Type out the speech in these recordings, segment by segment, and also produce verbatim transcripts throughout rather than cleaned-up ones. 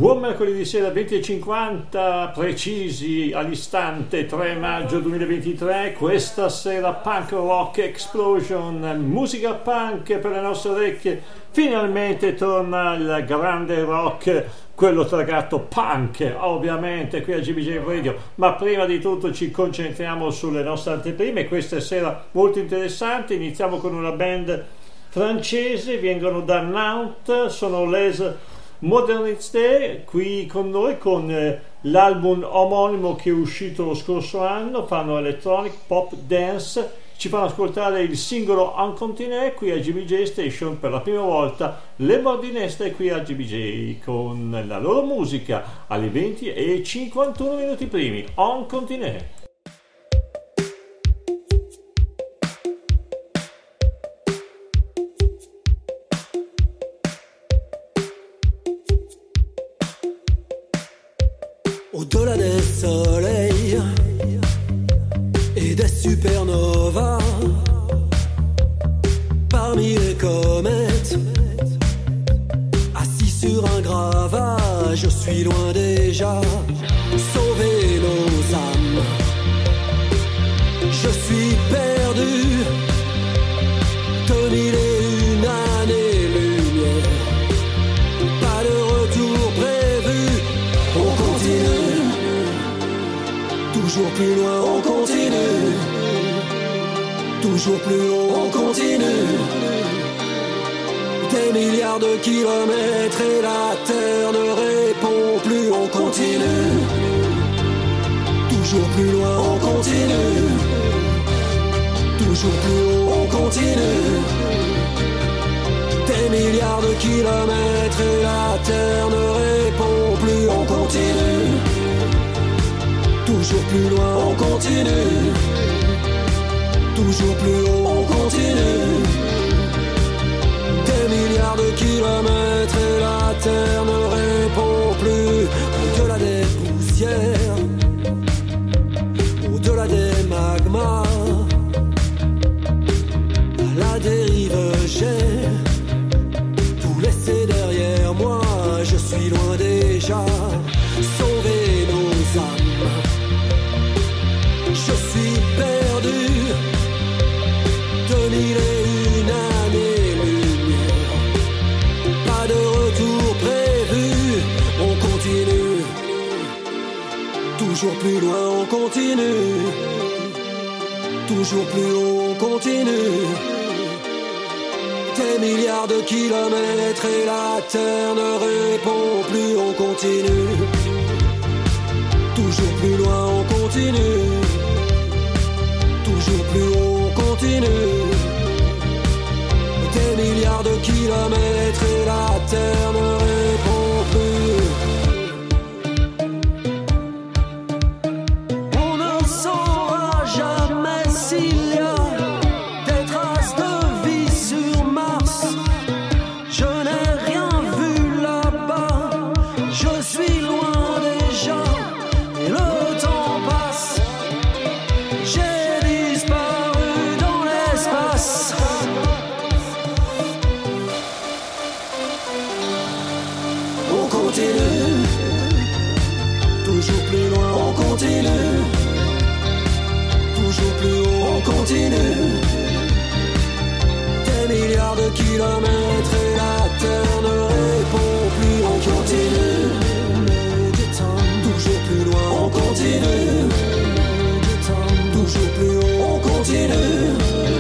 Buon mercoledì sera venti e cinquanta precisi all'istante tre maggio duemilaventitré. Questa sera Punk Rock Explosion, musica punk per le nostre orecchie. Finalmente torna il grande rock, quello targato punk, ovviamente qui a G B J Radio. Ma prima di tutto ci concentriamo sulle nostre anteprime, questa sera molto interessanti. Iniziamo con una band francese, vengono da Nantes, sono Les Modernistes, qui con noi con eh, l'album omonimo che è uscito lo scorso anno. Fanno electronic pop dance, ci fanno ascoltare il singolo Un Continent qui a G B J Station per la prima volta. Les Modernistes qui a G B J con la loro musica alle venti e cinquantuno minuti primi. Un Continent. Au-delà des soleils et des supernovas, parmi les comètes, assis sur un gravat, je suis loin déjà, sauver nos âmes. Je suis perdu, de mille et une années-lumière, pas de retour prévu, on continue. Toujours plus loin, on continue. Toujours plus haut, on continue. Des milliards de kilomètres et la Terre ne répond plus, on continue. Toujours plus loin, on continue. Toujours plus haut, on continue. Des milliards de kilomètres et la Terre ne répond plus, on continue. Toujours plus loin, on continue. Toujours plus haut, on continue. Des milliards de kilomètres et la Terre ne répond plus. Au-delà des poussières, au-delà des magmas, à la dérive j'ai tout laissé derrière moi. Je suis loin déjà, sauver nos âmes. Je suis perdu, de mille et une années-lumière, pas de retour prévu, on continue. Toujours plus loin, on continue. Toujours plus haut, on continue. Des milliards de kilomètres et la Terre ne répond plus, on continue. Toujours plus loin, on continue. Toujours plus haut, on continue. Des milliards de kilomètres et la Terre ne répond plus. On ne saura jamais s'il y a des traces de vie sur Mars. Je n'ai rien vu là-bas. Je suis loin déjà. Et le temps passe. J'ai disparu dans l'espace. On continue. Toujours plus loin, on continue. Toujours plus haut, on continue. Des milliards de kilomètres et la Terre ne répond plus, on continue. Toujours plus loin, on continue. Toujours plus haut, on continue.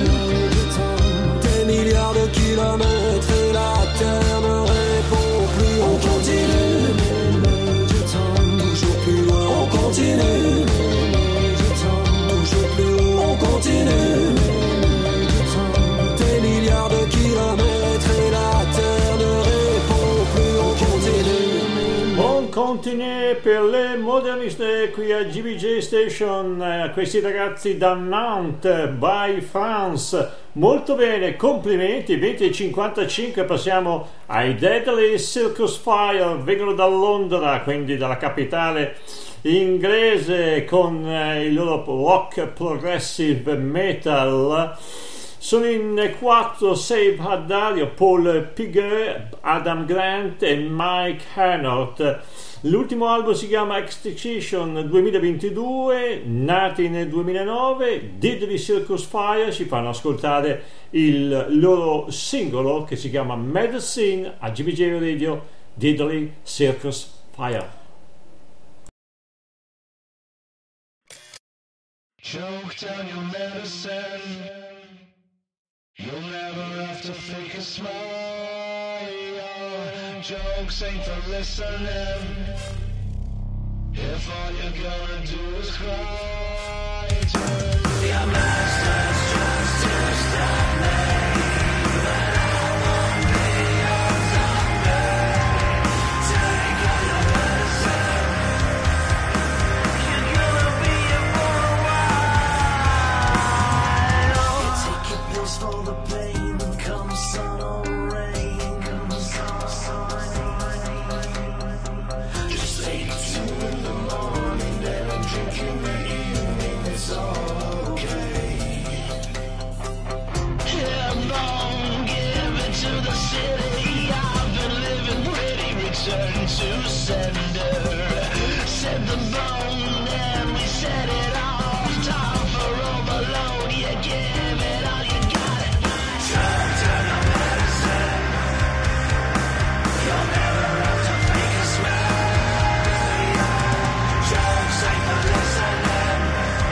Des milliards de kilomètres et la Terre ne répond plus, on continue. Toujours plus loin, on continue. Toujours plus haut, on continue. Des milliards de kilomètres et la Terre ne répond plus, on continue. On continue per le moderniste qui a G B J Station, eh, questi ragazzi da Nantes, by France. Molto bene, complimenti. Venti e cinquantacinque, passiamo ai Deadly Circus Fire, vengono da Londra, quindi dalla capitale inglese, con eh, il loro rock progressive metal. Sono in quattro: Save Haddario, Paul Piguet, Adam Grant e Mike Hernot. L'ultimo album si chiama Extinction duemilaventidue, nati nel duemilanove. Deadly Circus Fire, ci fanno ascoltare il loro singolo che si chiama Medicine a G B J Radio, Deadly Circus Fire. Choke down your medicine. You'll never have to fake a smile. Jokes ain't for listening. If all you're gonna do is cry, turn your master's just to stop me. But I won't be your zombie. Take all your medicine. You're gonna be here for a while. You take your pills for the pain and come sun or rain. Just take two in the morning, then I'm drinking in the evening. It's all okay. Come on, give it to the city. I've been living pretty, return to sender. Set the bone and we set it off. Time for overload, you give it all you got it. Turn, turn your medicine. You'll never have to fake a smile. Jokes ain't for listening.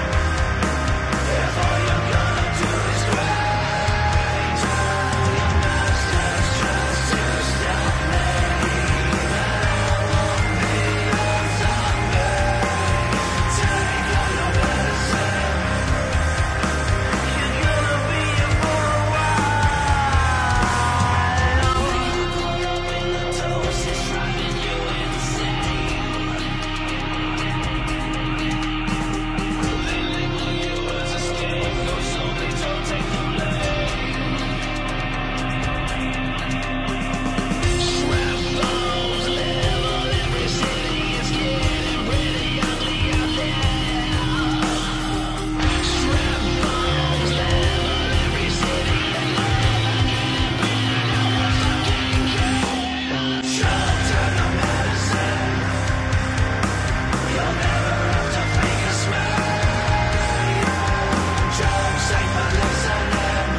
If all you're gonna do is cry, tell your masters just to stop me. But I won't be your zombie. Take all your medicine. You're gonna be here for a while. Caught up in the toast, it's driving you insane. They label you as a scapegoat, so they don't take the blame. Slap bones live on every city. It's getting pretty ugly out there. Strap bones live on every city. Shut down your medicine. You'll never have to fake a smile. Jokes ain't for listening.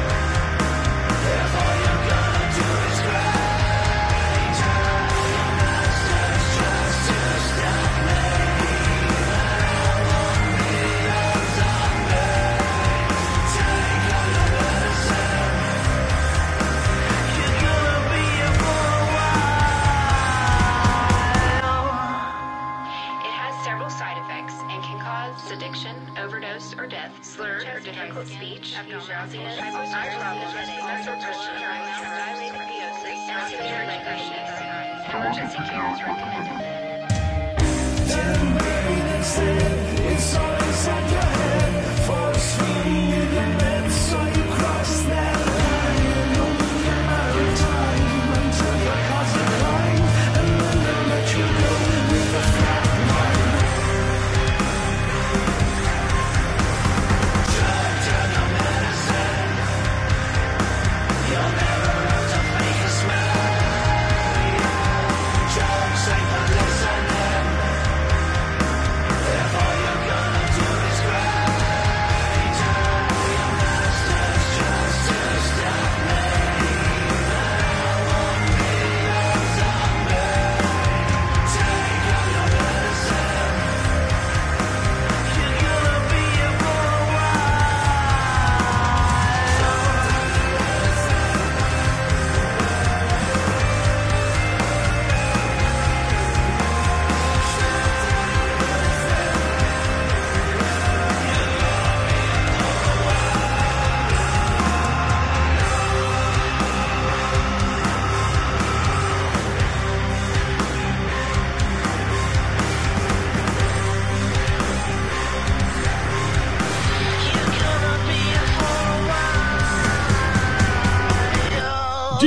If all you're gonna do is cry, tell your masters just to stop me. But I won't be your zombie. Take all your medicine. You're gonna be here for a while. It has several side effects and can cause addiction, overdose, or death, slurred or difficult speech, drowsiness, eye problems, muscle pressure, dilated piosis, severe leg weakness. Emergency care is recommended. It's all inside your head. Force feeding you the meds, so you cross that line. Only a matter of time until your cause a climb, and then they'll let you go with a flat mind. Shut down your medicine. You'll never have to fake a smile. Jokes ain't for listening.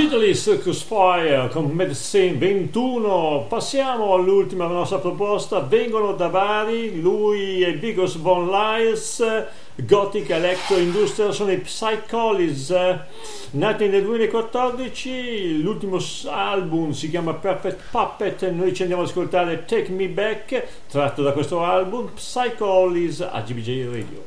Italy Circus Fire con Medicine ventuno. Passiamo all'ultima nostra proposta. Vengono da Bari, lui e Bigos Von Lyles, Gothic Electro Industrial, sono i Psycholis, nati nel duemilaquattordici. L'ultimo album si chiama Perfect Puppet. Noi ci andiamo ad ascoltare Take Me Back, tratto da questo album. Psycholis a G B J Radio.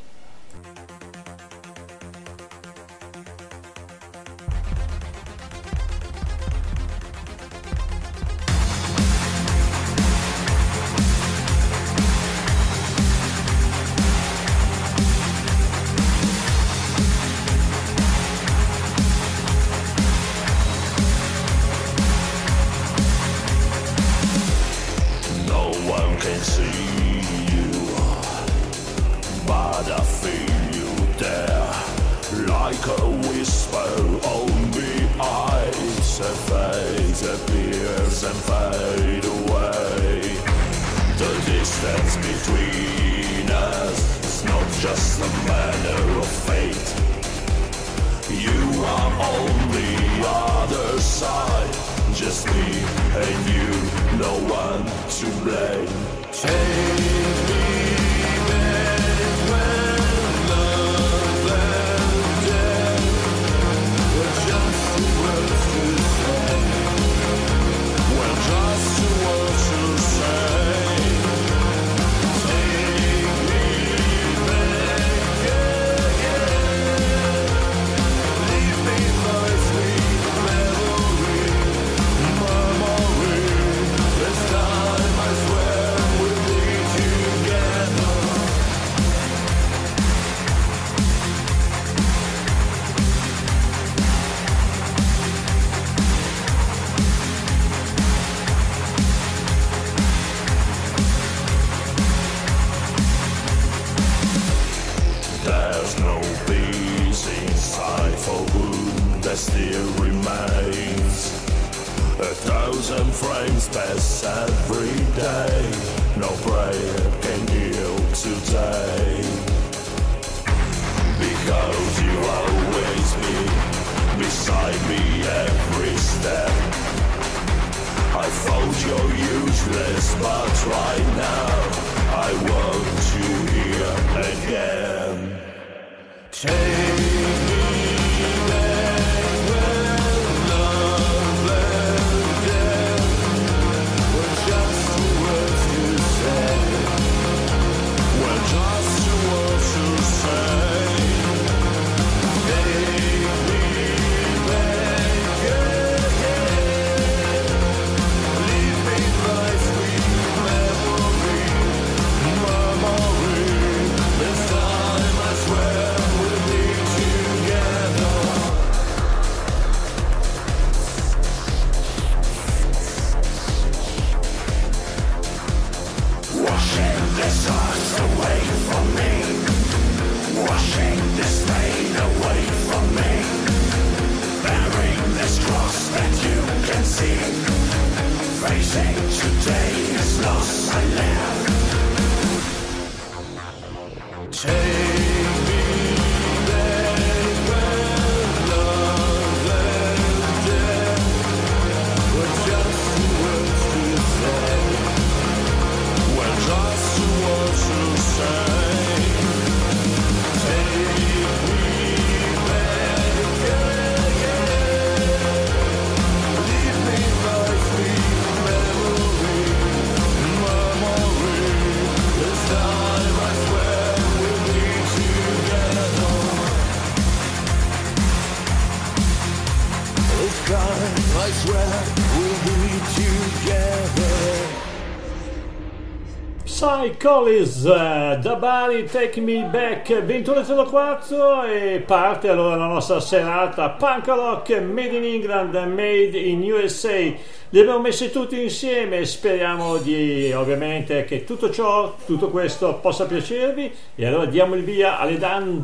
Psycholis, uh, da Bari, Take Me Back, ventuno e zero quattro, e parte allora la nostra serata punk rock made in England, made in U S A. Li abbiamo messi tutti insieme, speriamo di ovviamente che tutto ciò, tutto questo possa piacervi, e allora diamo il via alle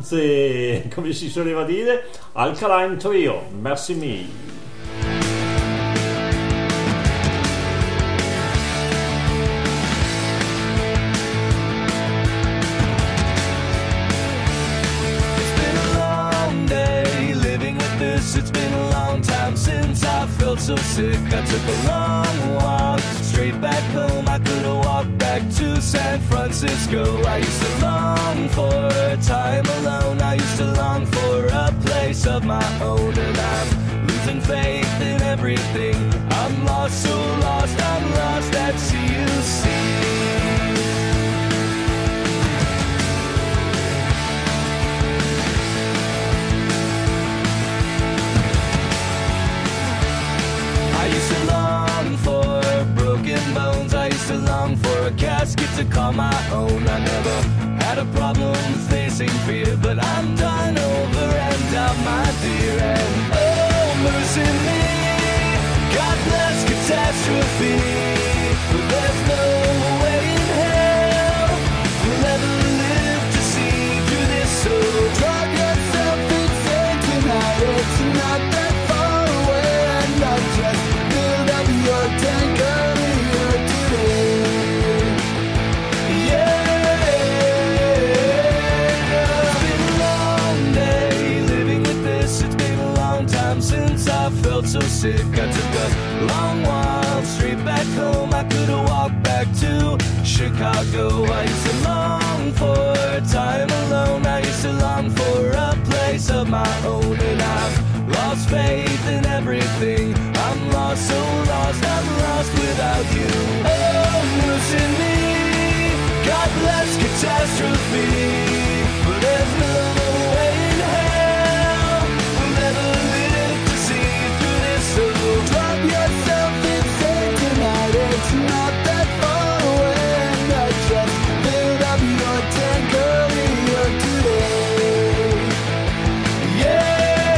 danze, come si soleva dire, Alkaline Trio, Merci Me. It's been a long time since I so sick, I took a long walk straight back home. I could've walked back to San Francisco. I used to long for time alone. I used to long for a place of my own. And I'm losing faith in everything. I'm lost, so lost, I'm lost at C U C. I used to long for broken bones. I used to long for a casket to call my own. I never had a problem facing fear, but I'm done over and out, my dear. And oh, mercy me, God bless catastrophe. But there's no way in hell we'll ever live to see through this. So drop yourself insane tonight. It's not that far away, and I just build up your tank earlier today. Yeah, it's been a long day living with this. It's been a long time since I felt so sick. I took a long while straight back home. I could've walked back to Chicago. I used to long for time alone. I used to long for a place of my own. And I've lost faith in everything. I'm lost, so lost, I'm lost without you. Oh, losing me, God bless catastrophe. But there's no way in hell we'll ever live to see through this. So drop yourself insane tonight. It's not that far away, and I just filled up your tank earlier today. Yeah.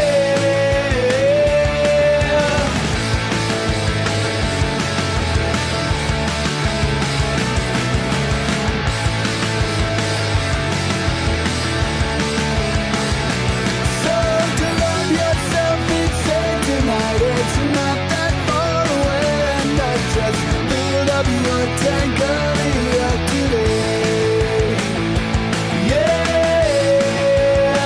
So to love yourself insane tonight. It's not that far away, and I just filled up your tank earlier today. Yeah,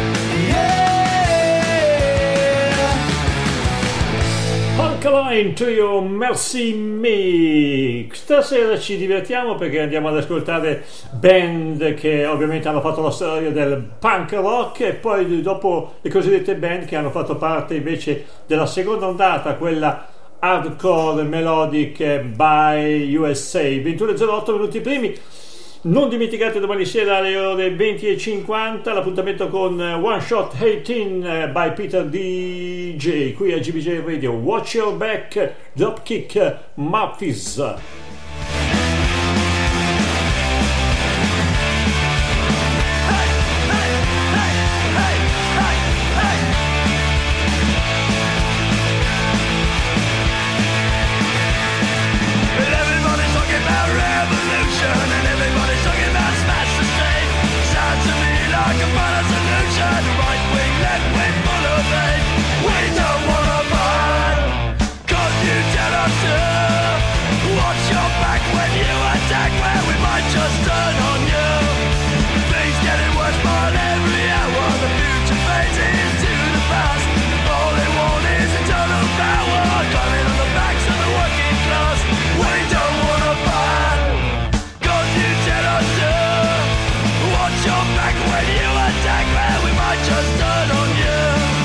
yeah. Alkaline to your Mercy Me. Stasera ci divertiamo perché andiamo ad ascoltare band che ovviamente hanno fatto la storia del punk rock, e poi dopo le cosiddette band che hanno fatto parte invece della seconda ondata, quella hardcore melodic by U S A. ventuno e zero otto minuti primi. Non dimenticate domani sera alle ore venti e cinquanta l'appuntamento con One Shot diciotto by Peter D J qui a G B J Radio. Watch Your Back, Dropkick Murphys. Well, everybody's talking about revolution, and everybody's talking about smash the state. Sounds to me like a better solution. Right wing, left wing, full of hate. We don't wanna fight, 'cause you tell us to. Watch your back when you attack, where we might just turn on you. Things getting worse by every hour. The future fades into the past. All they want is eternal power, coming on the backs of the working class. We don't wanna fight, 'cause you tell us to. Watch your back when you attack, where we might just turn on you.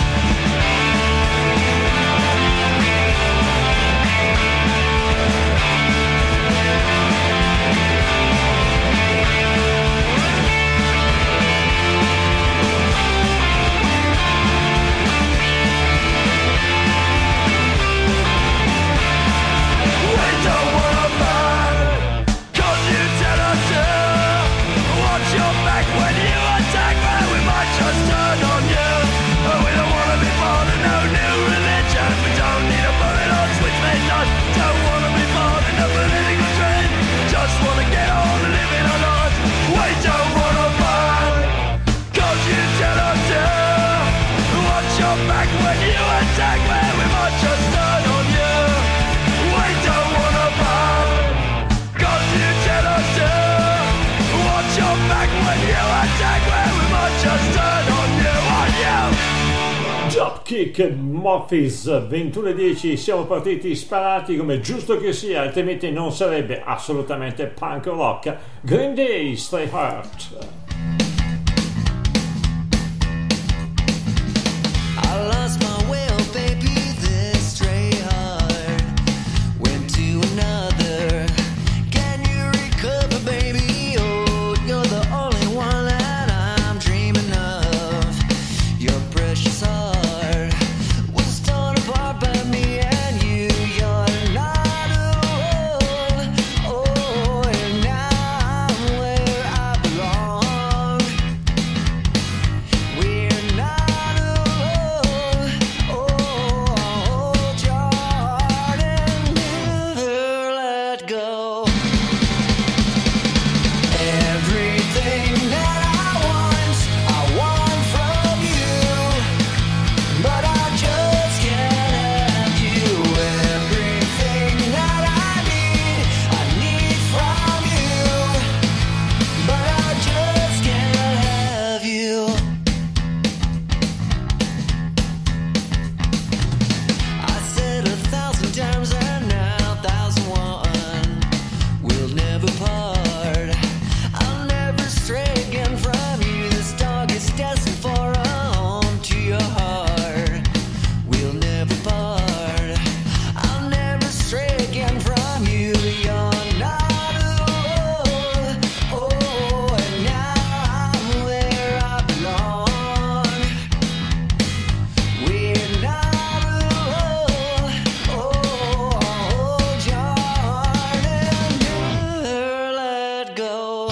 We don't wanna fight, 'cause you tell us to. Watch your back when you attack, where we might just turn on you. Oh, we don't wanna be part of no new religion. We don't need a bullet on switch midnight. Don't wanna be part of no political trend. Just wanna get on and live in our lives. We don't wanna fight, 'cause you tell us to. Watch your back when you attack, where we might just turn on you. We don't wanna fight, 'cause you tell us to. Watch your back when you attack, where we might just turn on you, on you. Dropkick Murphys, ventuno e dieci, siamo partiti sparati come giusto che sia, altrimenti non sarebbe assolutamente punk rock. Green Day, Stray Heart. I lost my way, oh baby, this stray heart went to another. Can you recover, baby? Oh, you're the only one that I'm dreaming of. Your precious heart was torn apart by me and you. You're not alone. Oh, and now I'm where I belong. We're not alone. Oh, hold your heart and never let go. Everything that I want, I want from you, but I just can't have you. Everything that I need, I need from you, but I just can't have you. I said a thousand times and now thousand one. We'll never part. I'll never stray again from you. This dog is destined for a home to your heart. We'll never part. I'll never stray again from you. You're not alone. Oh, and now I'm where I belong. We're not alone. Oh, hold your heart and never let go.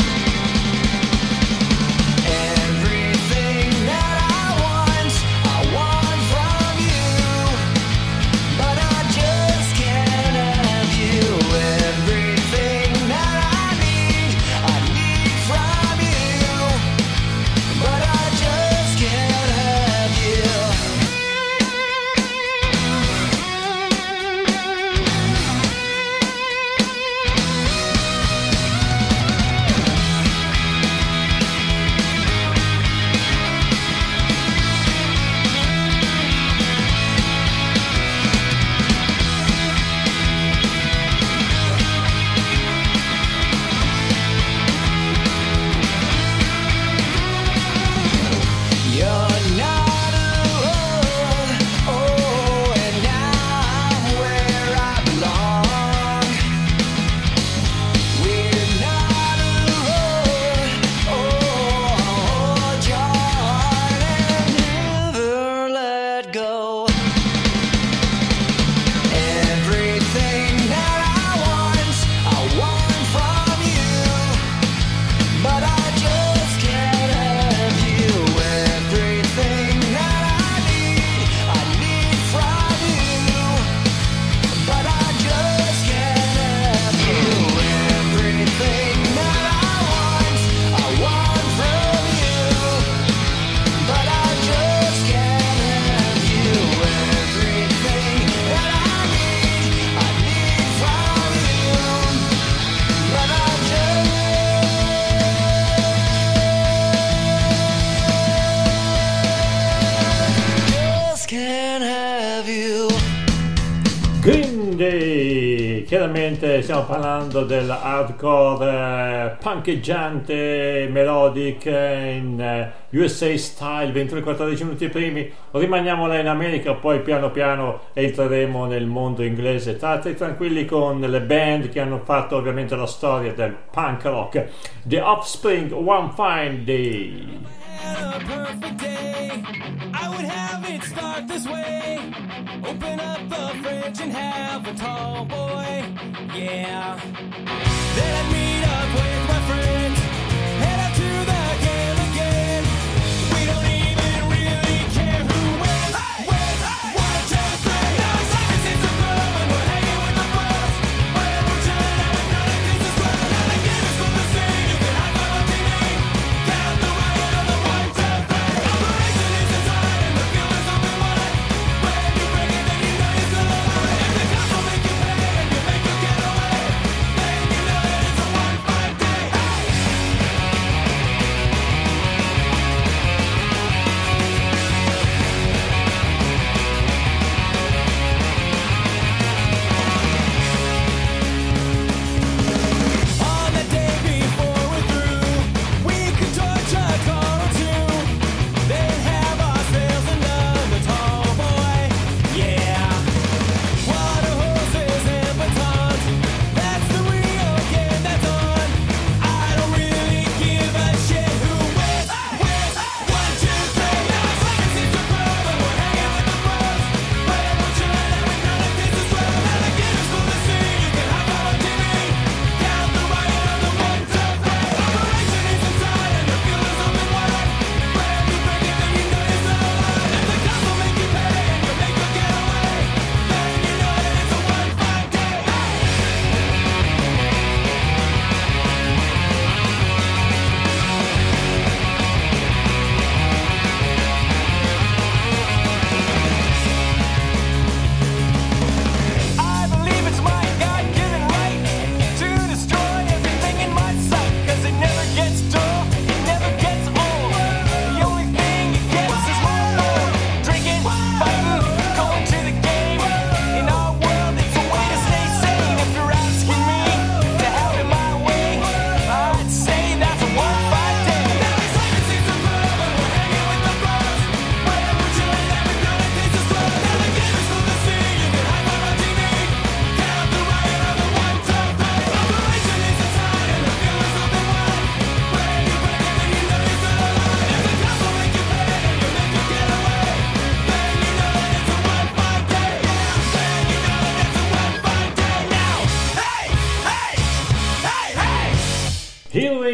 Everything that I want, I want from you, but I just can't have you. Everything that I need, I need from you, but I just can't have you. You're not alone. Oh, and now I'm where I belong. We're not alone. Oh, hold your heart and never let go. Everything that I want, I want from you, but I just can't have you. Everything that I need, I need from you, but I just can't have you. Everything that I want, I want from you, but I just can't have you. Everything that I need, I need from you, but I just can't have you. Green Day, chiaramente stiamo parlando del hardcore eh, punkeggiante, melodic eh, in eh, U S A style, ventuno e quattordici minuti primi, rimaniamo là in America, poi piano piano entreremo nel mondo inglese, state tranquilli con le band che hanno fatto ovviamente la storia del punk rock. The Offspring, One Fine Day. A perfect day, I would have it start this way. Open up the fridge and have a tall boy, yeah. Then I'd meet up with my friends, head out to the game again. We don't even really care who wins. Wins, one, two, three. Now it's like it's a club and we're hanging with the bros. But we're chilling out with nothing 'cause it's fun. Now the game is cool to see. You can high five on T V. Count the riot on the one, two, three. Operation is inside and the feeling's open wide. When you break it, then you know you're still alive. If the cops will make you pay and you make you get away, then you know that it's a one fine day. Hey!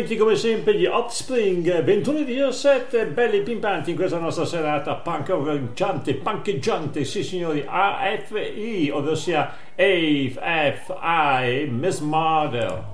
soliti come sempre gli Offspring, ventuno e diciassette, belli pimpanti in questa nostra serata punkeggiante, punkeggiante, sì signori, A F I, ovvero sia A F I, Miss Murder.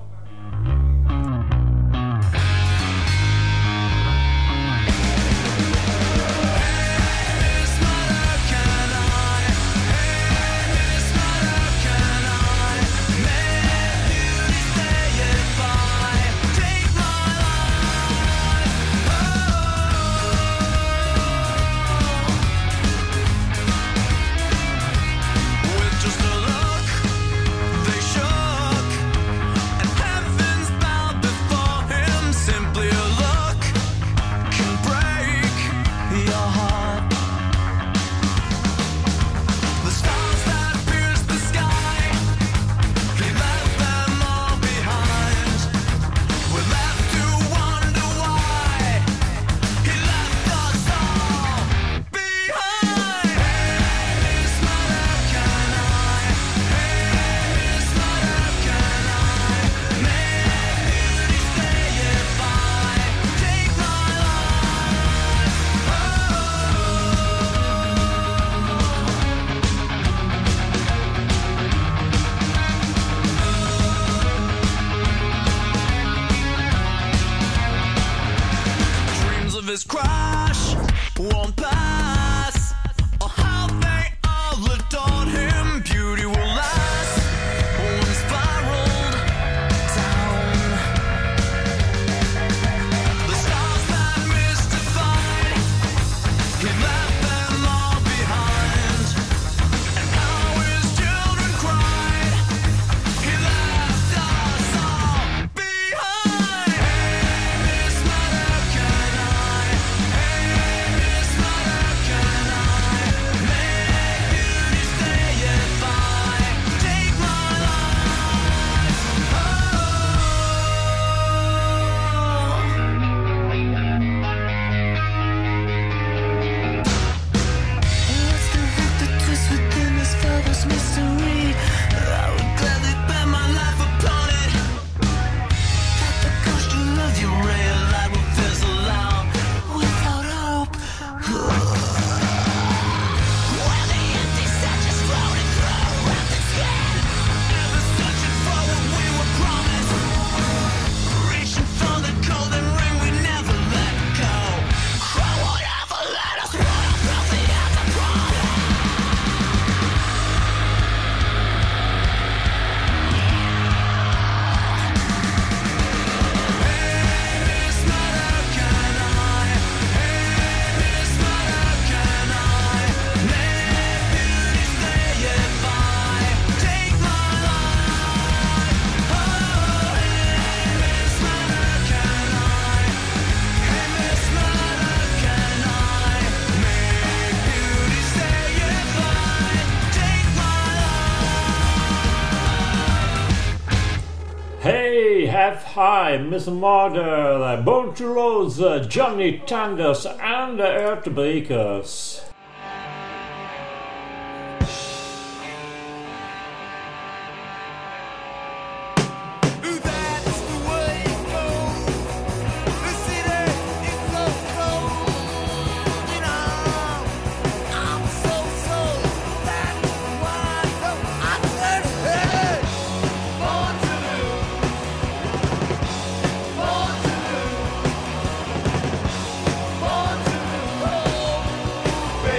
F I, Miss Murder, Born to Rose, Johnny Thunders and the Earthbreakers. Born to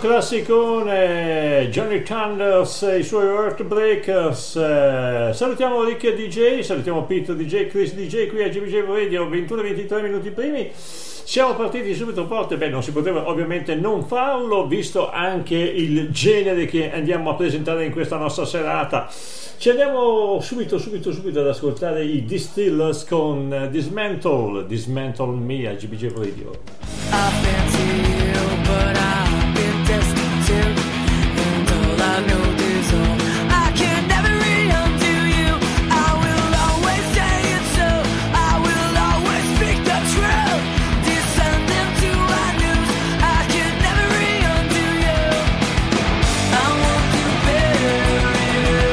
classicone, Johnny Thunders e i suoi Heartbreakers. Eh, salutiamo Rick D J, salutiamo Pete D J, Chris D J qui a G B J Radio, ventuno e ventitré minuti primi. Siamo partiti subito forte, beh non si poteva ovviamente non farlo, visto anche il genere che andiamo a presentare in questa nostra serata. Ci andiamo subito, subito, subito ad ascoltare i Distillers con Dismantle, Dismantle Me a G B J Radio. I fancy you, but I've been tested too. And all I know is all I can never undo you. I will always say it so. I will always speak the truth. Descend into our news. I can never undo you. I want to bury you.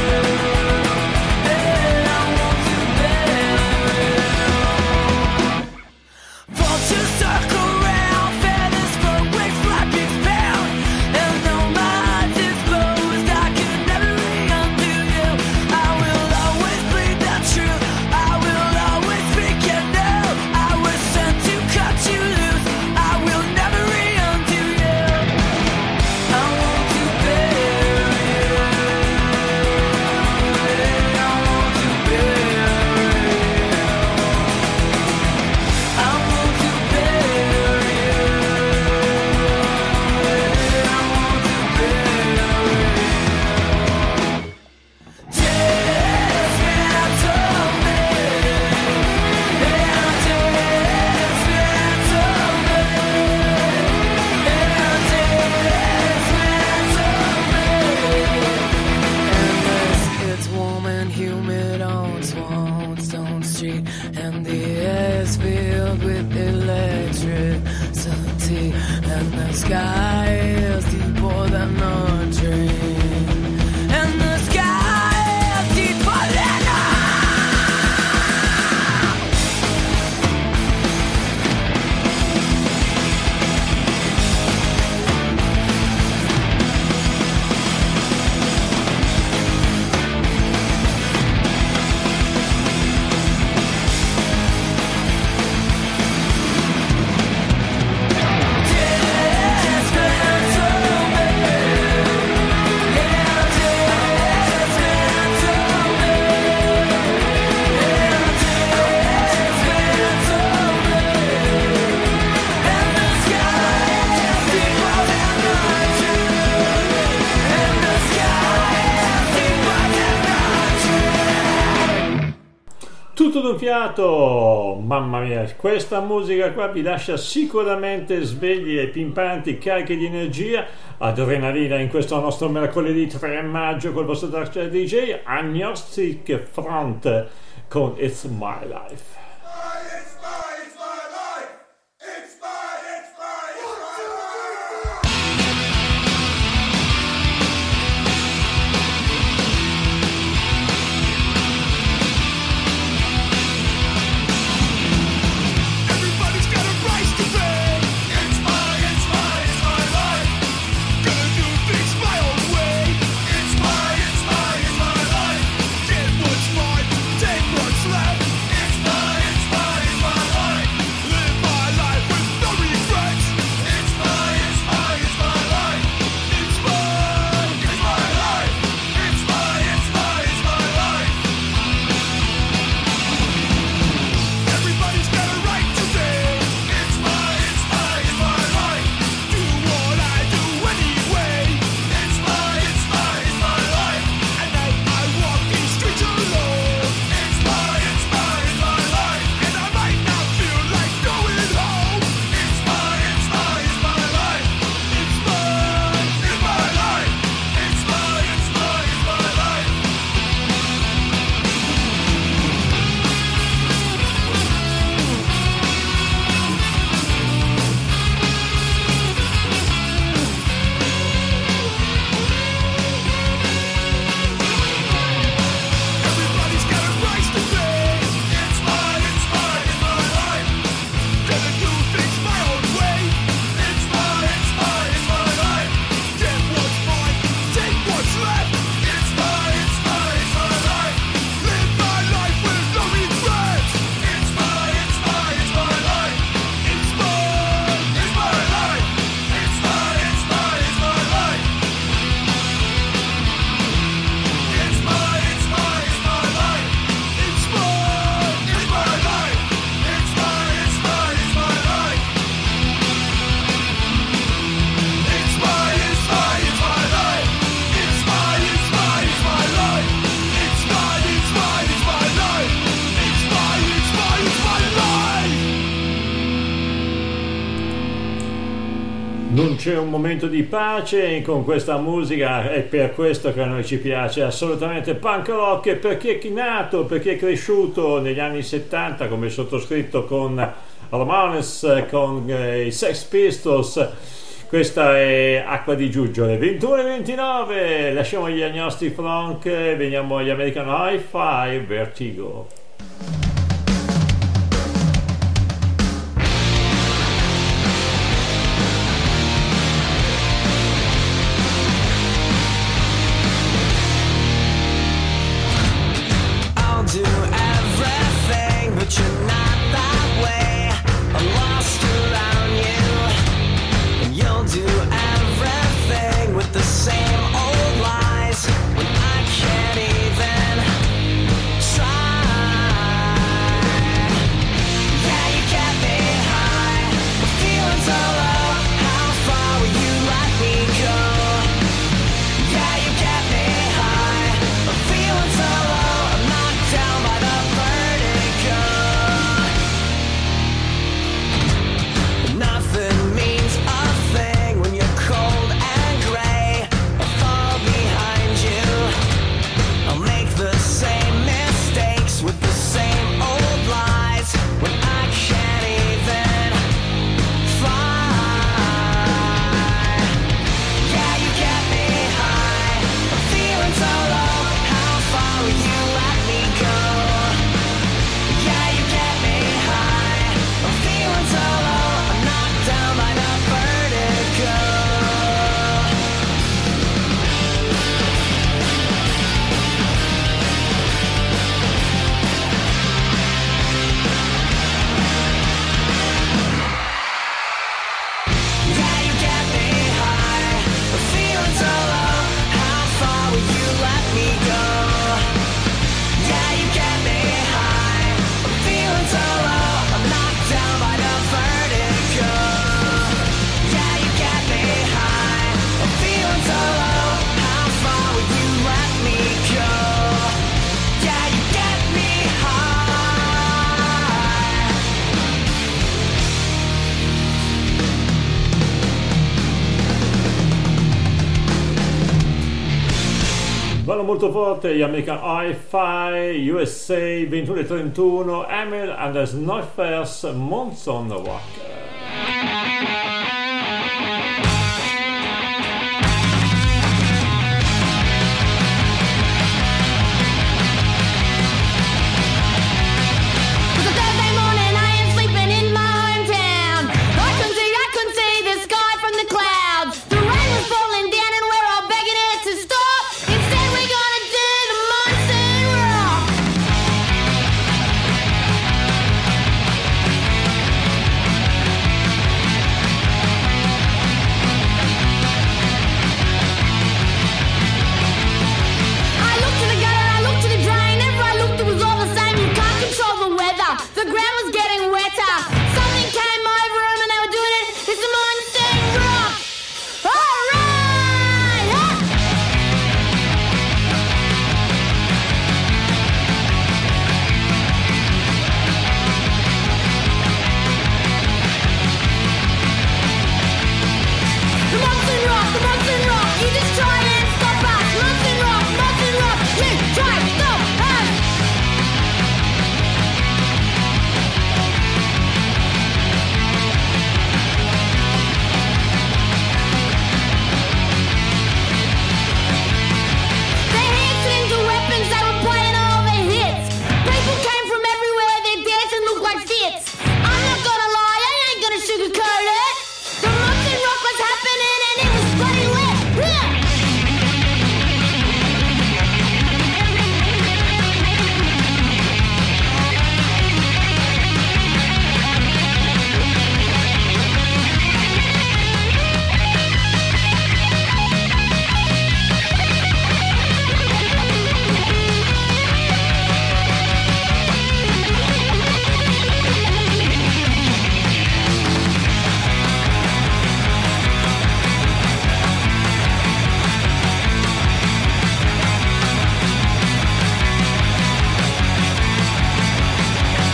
Yeah, I want to bury you. Vultures circle round, feathers float, wings flapping bound. And though my eyes is closed, I can never undo you. I will always bleed the truth. I will always speak it now. I was sent to cut you loose. I will never undo you. I want to bury you. I want to bury you. I want to bury you. I want to bury you. Dismantle me. And dismantle me. And dismantle me. Endless, it's warm and humid on Swanstone Street, and the air's filled with electricity, and the sky is deeper than a dream, and the sky is deeper than a dismantle me. Yeah, dismantle me. Yeah, dismantle me. And the sky is deeper than a dream, and the sky is deeper than a dream. Tutto d'un fiato, mamma mia, questa musica qua vi lascia sicuramente svegli e pimpanti, carichi di energia, adrenalina in questo nostro mercoledì tre maggio col vostro Dark Side D J, Agnostic Front con It's My Life. It's my, it's my life. It's my, it's my, it's my life. Everybody's got a price to pay. It's my, it's my, it's my life. Gonna do things my own way. It's my, it's my, it's my life. Get what's mine, take what's left. It's my, Non c'è un momento di pace con questa musica, è per questo che a noi ci piace assolutamente punk rock, e per chi è nato, per chi è cresciuto negli anni settanta come il sottoscritto con Ramones, con eh, i Sex Pistols. Questa è Acqua di Giuggiole. Le ventuno e ventinove, lasciamo gli Agnostic Front, veniamo agli American Hi-Fi, Vertigo. Do everything, but you're not that way. I'm lost around you, and you'll do everything with the same old lies when I can't even Vanno molto forte gli American Hi-Fi, U S A ventuno e trentuno, Emil and the Snuffers, Monson Rock.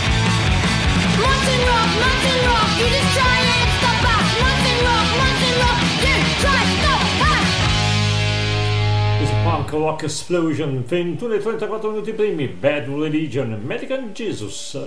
Mountain rock, mountain rock, you just try and stop us. Mountain rock, mountain rock. Punk Rock Explosion, ventuno e trentaquattro minuti primi, Bad Religion, American Jesus.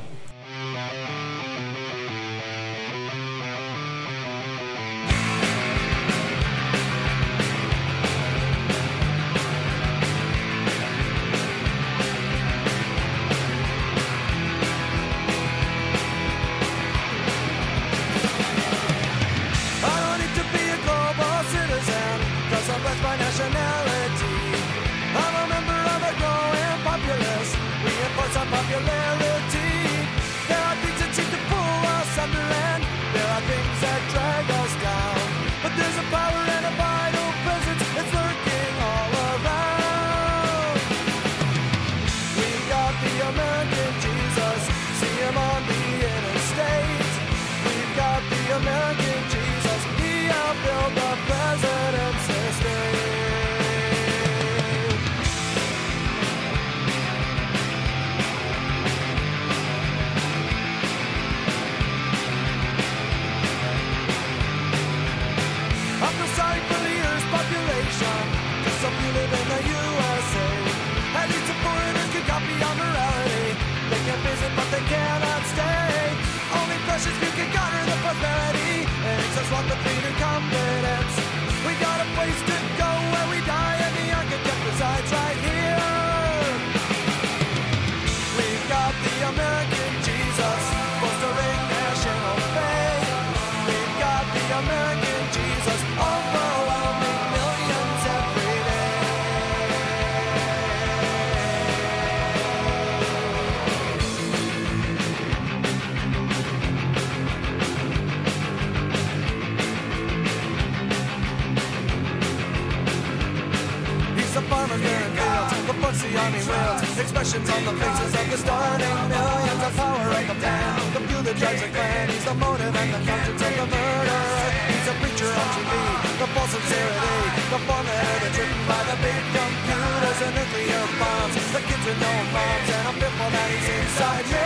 Expressions on the faces of the starting millions. The power of the man, the fuel that drives a clan. He's the motive and the conscience of the murderer. He's a preacher on T V, the false sincerity, the formula that's written by the big computers and nuclear bombs. The kids with no moms, and I'm fearful that he's inside me.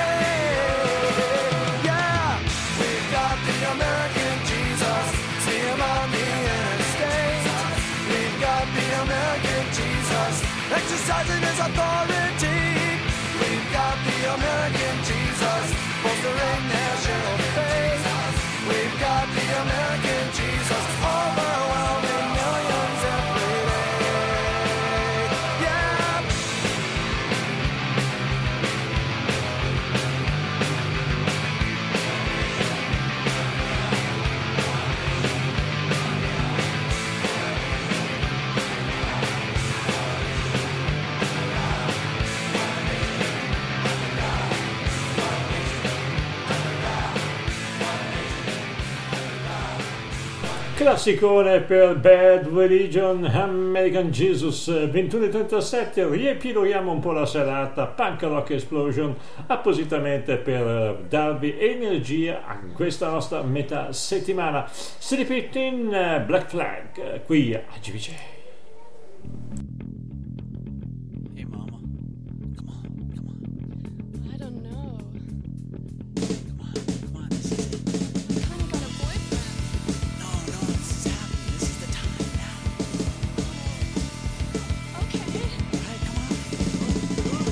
Yeah, we've got the American Jesus. See him on the interstate. We've got the American Jesus, exercising his authority. We've got the American Jesus, bolstering national faith. We've got the American Jesus, overwhelming millions every day. Yeah. Classicone per Bad Religion, American Jesus, ventuno e trentasette, riepiloghiamo un po' la serata, Punk Rock Explosion, appositamente per darvi energia a questa nostra metà settimana. Sleep It In, Black Flag, qui a G V J. Hey mama, come on, come on. I don't know. Come on, come on, this is it. I kind of got a boyfriend. No, no, this is happening. This is the time now. Okay. All right, come on.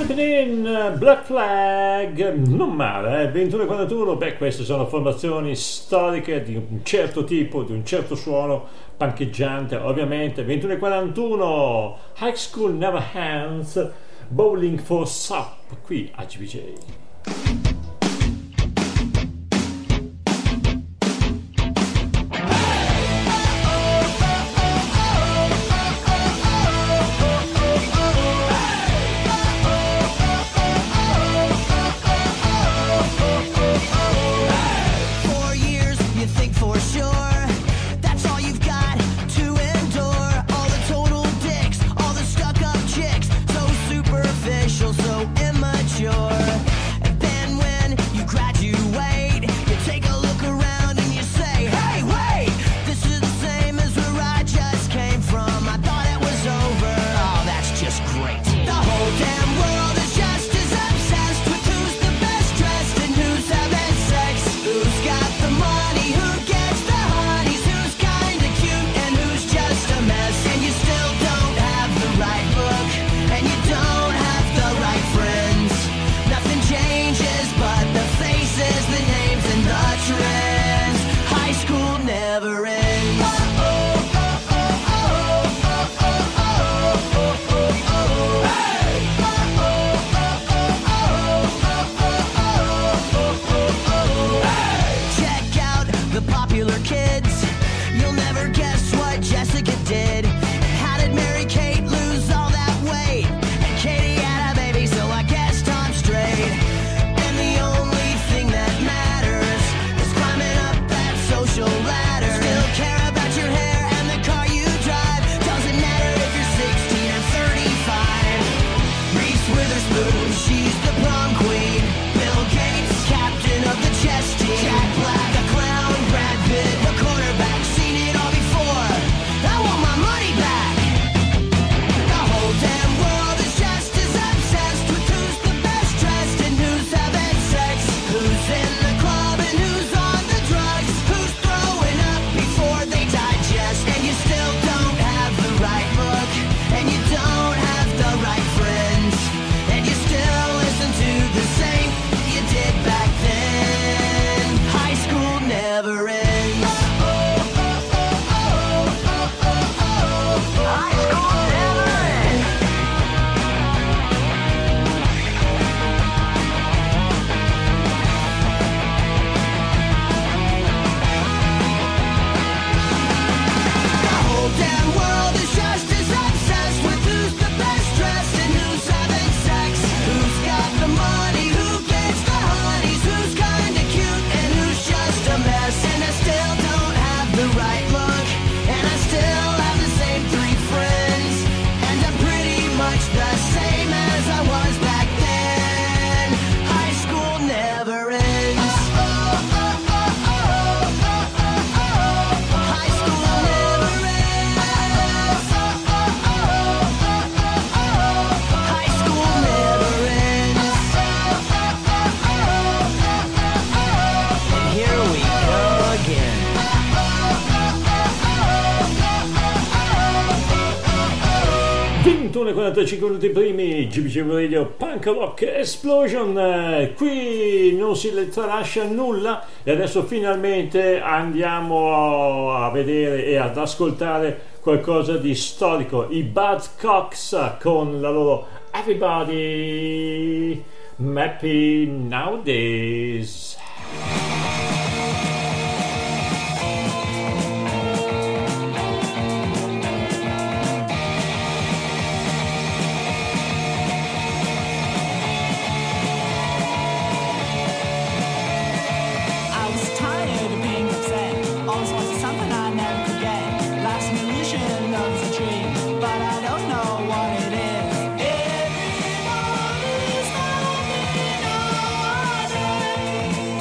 Jumping in, Black Flag, non male, eh? ventuno e quarantuno, beh, queste sono formazioni storiche di un certo tipo, di un certo suono pancheggiante, ovviamente. ventuno e quarantuno, High School Never Ends, Bowling for Sup, qui a G B J. So immature. And then when you graduate, you take a look around and you say, hey, wait, this is the same as where I just came from. I thought it was over. Oh, that's just great. The whole damn world is just as obsessed with who's the best dressed and who's having sex. Who's got the money, who gets the honeys, who's kinda cute and who's just a mess. And you still don't have the right look, and you don't have the right friends. Nothing changes but the faces, the names, and the trends. High school never ends. Check out the popular kids. You'll never guess what Jessica did. How did Mary Kate lose all that weight? And Katie had a baby, so I guess Tom's straight. And the only thing that matters is climbing up that social ladder. Still care about your hair and the car you drive. Doesn't matter if you're sixteen or thirty-five. Reese Witherspoon, she's the prom queen. Bill Gates, captain of the chess team. Jack Black, a clown. Brad Pitt, the quarterback. Seen it all before. I want my money back. The whole damn world is just as obsessed with who's the best dressed and who's having sex. Who's in the club and who's on the drugs. Who's throwing up before they digest. And you still don't have the right look, and you don't have the right friends. And you still listen to the same you did back then. High school never ends. High school never ends. The whole damn world is just as obsessed with who's the best dressed and who's having sex. Who's got the money, who gets the honeys, who's kinda cute and who's just a mess. And I still don't have the right look, and I still have the same three friends. And I'm pretty much the same as I was back then. High school never ends. High school never ends. High school never ends. And here we go again. ventuno e quarantacinque minuti primi, G B J Radio Punk Rock Explosion. Eh, qui non si le tralascia nulla e adesso finalmente andiamo a, a vedere e ad ascoltare qualcosa di storico. I Buzzcocks con la loro Everybody Happy Nowadays. I was tired of being upset. Always wanted something I never could get. Life's an illusion of a dream, but I don't know what it is. Everybody's happy nowadays.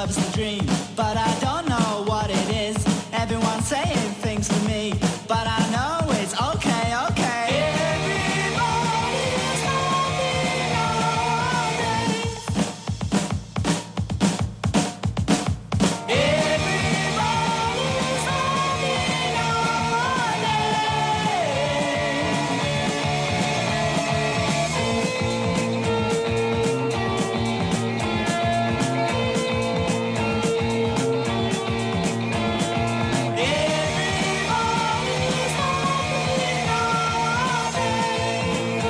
love's the dream, but I don't know what it is. Everyone's saying things to me, but I know it's okay, okay. Everybody's happy nowadays. Everybody's happy nowadays. Everybody's happy nowadays.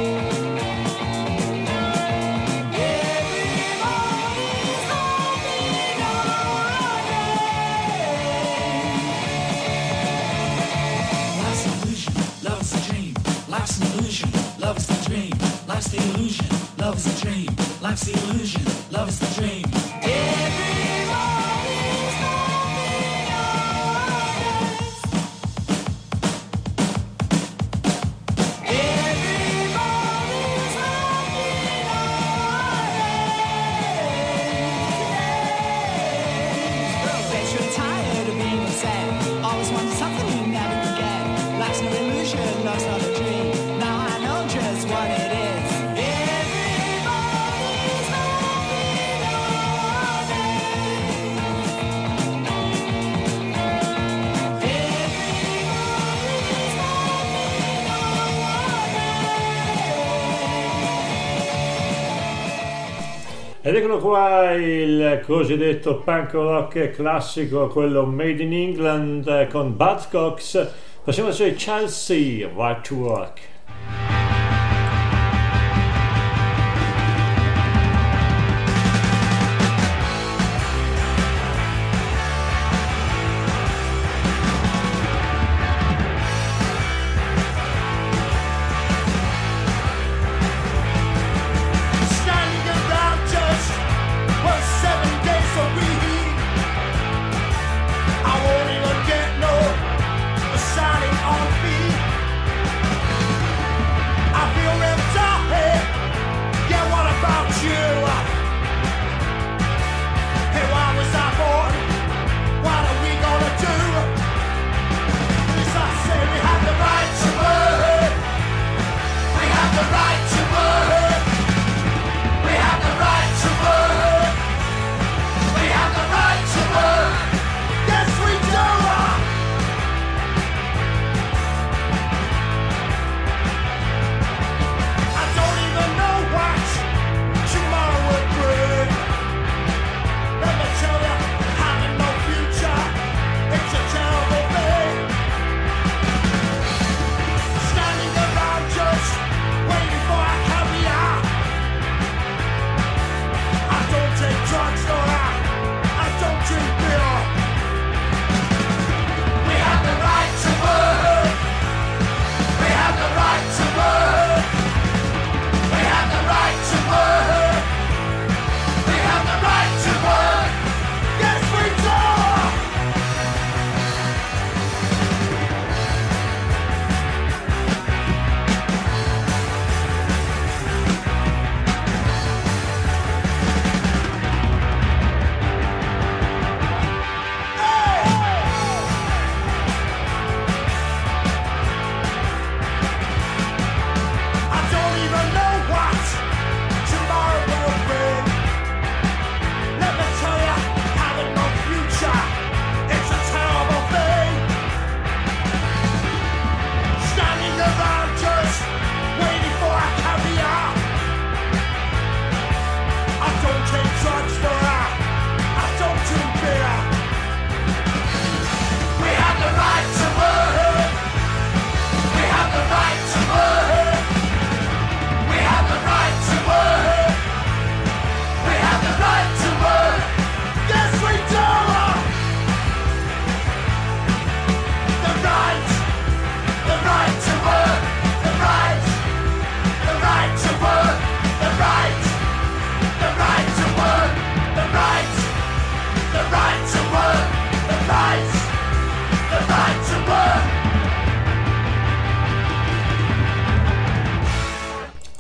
Everybody's happy nowadays. Life's an illusion, love is a dream. Life's an illusion, love is the dream. Life's the illusion, love is a dream. Life's the illusion, love is the dream. Everybody's happy nowadays. Everybody's happy nowadays. Bet you're tired of being upset. Always wanted something you never could get. Life's no illusion, love's not a dream. Now I know just what it is. Everybody's happy Ed eccolo qua il cosiddetto punk rock classico, quello made in England, eh, con Buzzcocks. Passiamo a vedere Chelsea, Right to Work. Standing around just was seven days a week. I won't even get no signing on fee.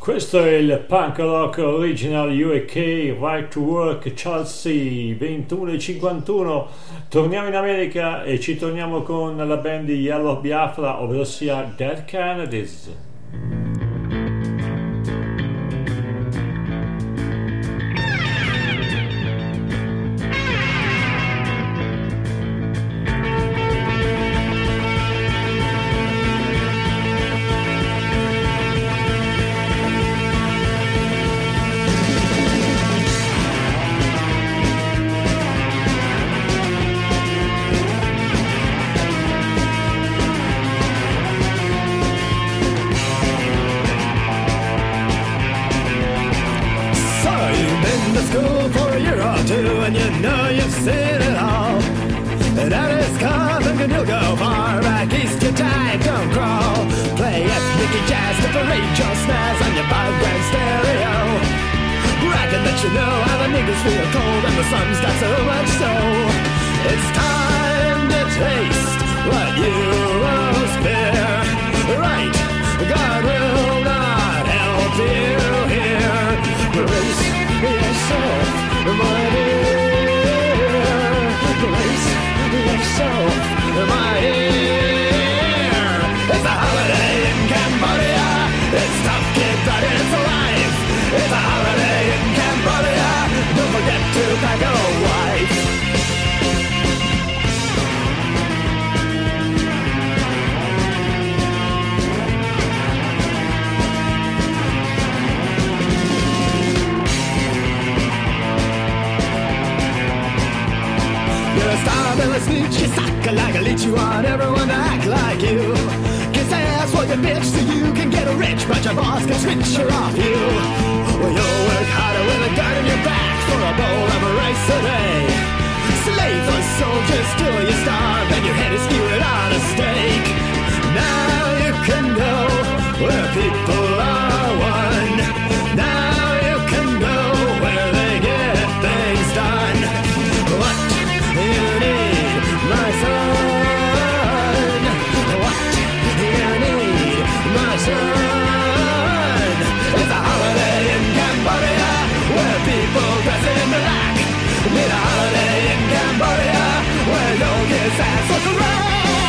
Questo è il punk rock original U K, Right to Work, Chelsea, ventuno e cinquantuno. Torniamo in America e ci torniamo con la band di Yellow Biafra, ovvero sia Dead Kennedys. And you know you've seen it all. That is coming and you'll go far back east. You die, don't crawl. Play ethnic jazz to parade your snares on your five-grand stereo. Bragging that you know how the niggas feel cold and the sun's got so much so. It's time to taste what you most fear. Right, God will not help you here. Brace yourself, my dear. Brace yourself, my dear. It's a holiday in Cambodia. It's tough, kid, but it's life. It's a holiday in Cambodia. Don't forget to pack a wife. You're a star in a speech, you suck like a leech. You want everyone to act like you. Kiss ass for your bitch so you can get rich, but your boss can switch her off you. Well, you'll work harder with a gun in your back for a bowl of rice a day. Slave or soldier, still you starve, and your head is skewered on a stake. Now you can go where people are one. Now you can go where they get things done. What you need, my son? What you need, my son? It's a holiday in Cambodia where people dress in black. Need a holiday in Cambodia where no kiss ass for the rock.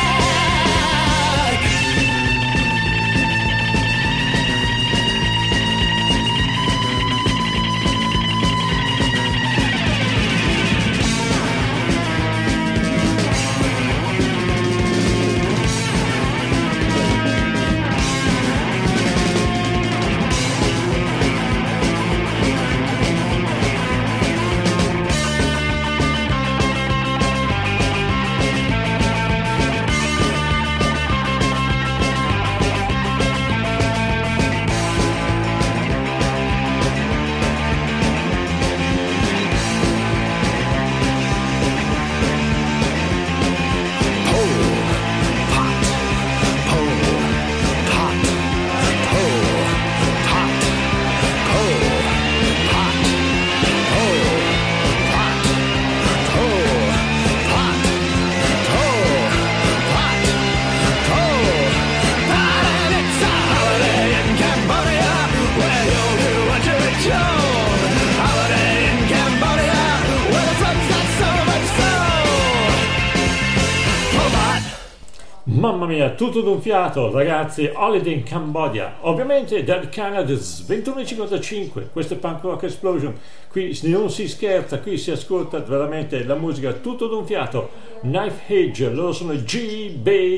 Mamma mia, tutto d'un fiato, ragazzi. Holiday in Cambodia, ovviamente Dead Kennedys, ventuno e cinquantacinque. Questo è Punk Rock Explosion. Qui non si scherza, qui si ascolta veramente la musica tutto d'un fiato. Knife Edge, loro sono G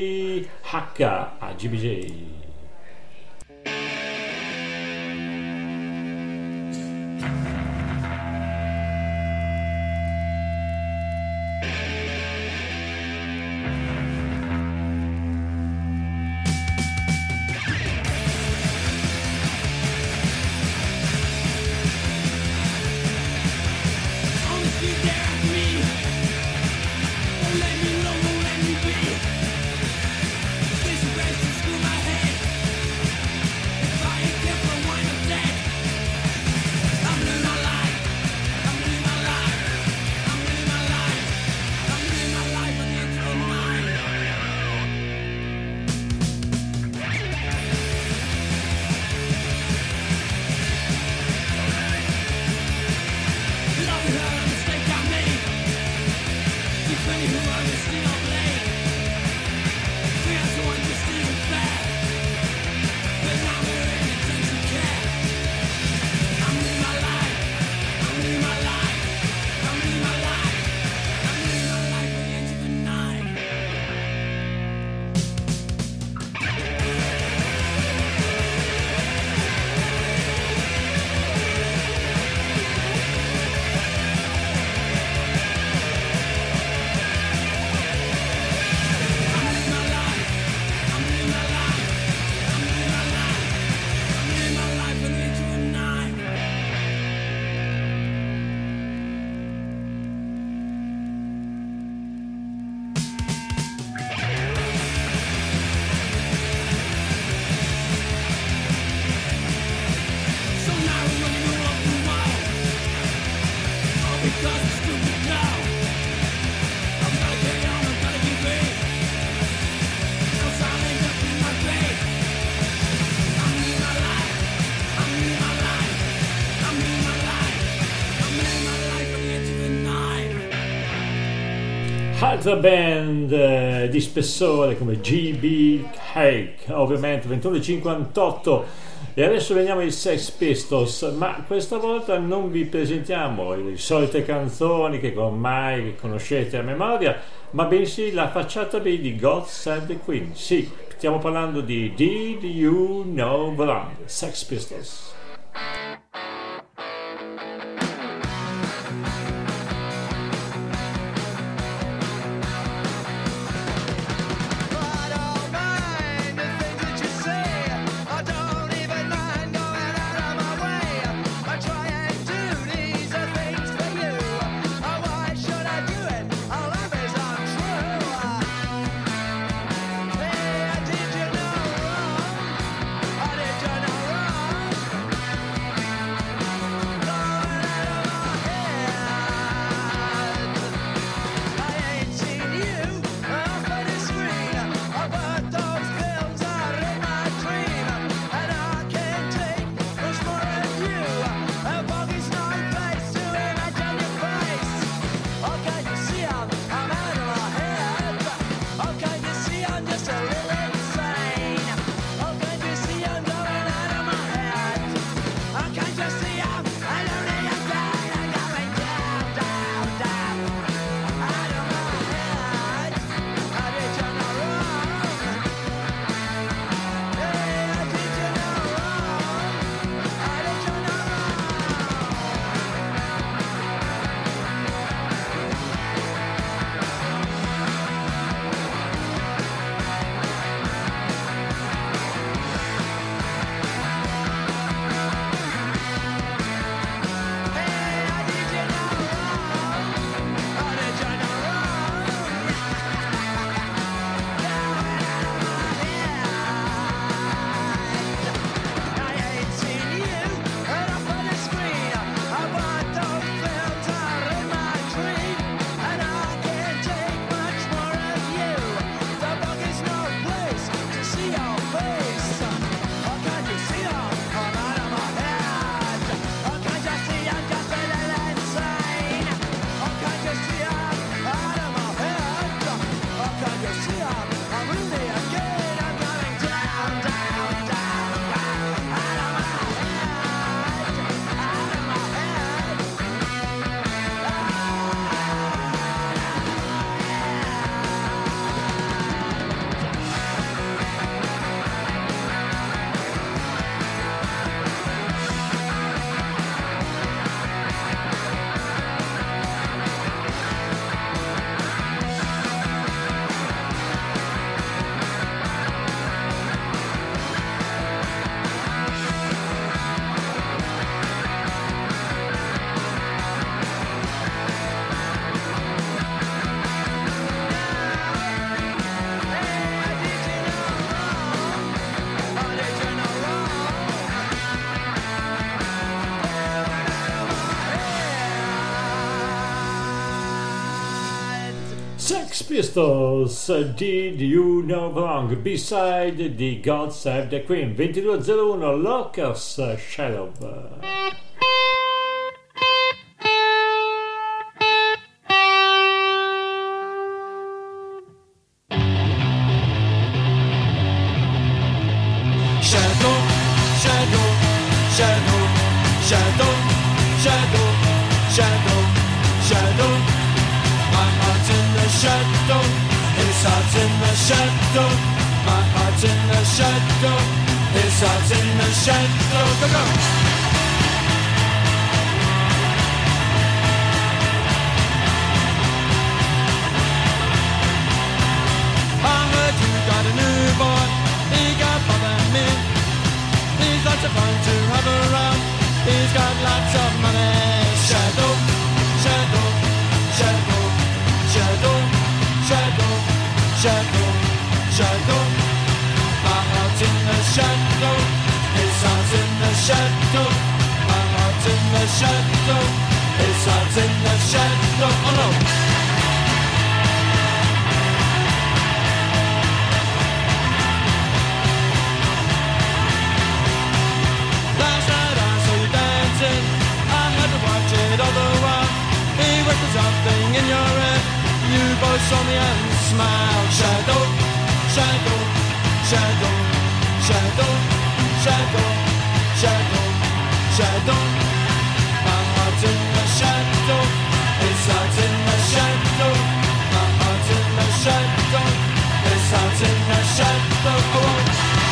B H a G B J. Let me know, let me be. This rest is through my head. Un'altra band eh, di spessore come G B Hake, ovviamente ventuno e cinquantotto. E adesso veniamo ai Sex Pistols, ma questa volta non vi presentiamo le solite canzoni che ormai conoscete a memoria, ma bensì la facciata B di God Save the Queen. Sì, stiamo parlando di Did You Know Wrong, Sex Pistols. Sex Pistols, Did You Know Wrong, B-side di God Save the Queen, ventidue zero uno, Locust Shadow. Shadow, shadow, shadow, shadow, shadow, shadow, shadow. My heart's in the shadow, his heart's in the shadow. My heart's in the shadow, his heart's in the shadow. Go, go. I heard you got a new boy, he got bothered me. He's lots of fun to have around, he's got lots of money. Shadow, shadow, shadow, shadow, shadow, shadow, shadow. My heart's in the shadow, his heart's in the shadow. My heart's in the shadow, his heart's in the shadow. Oh no. All the while, he whispered something in your ear. You both saw me smile. Shadow, shadow, shadow, shadow, shadow, shadow, shadow. My heart's in the shadow. His heart's in the shadow. My heart's in the shadow. His heart's in the shadow. Oh.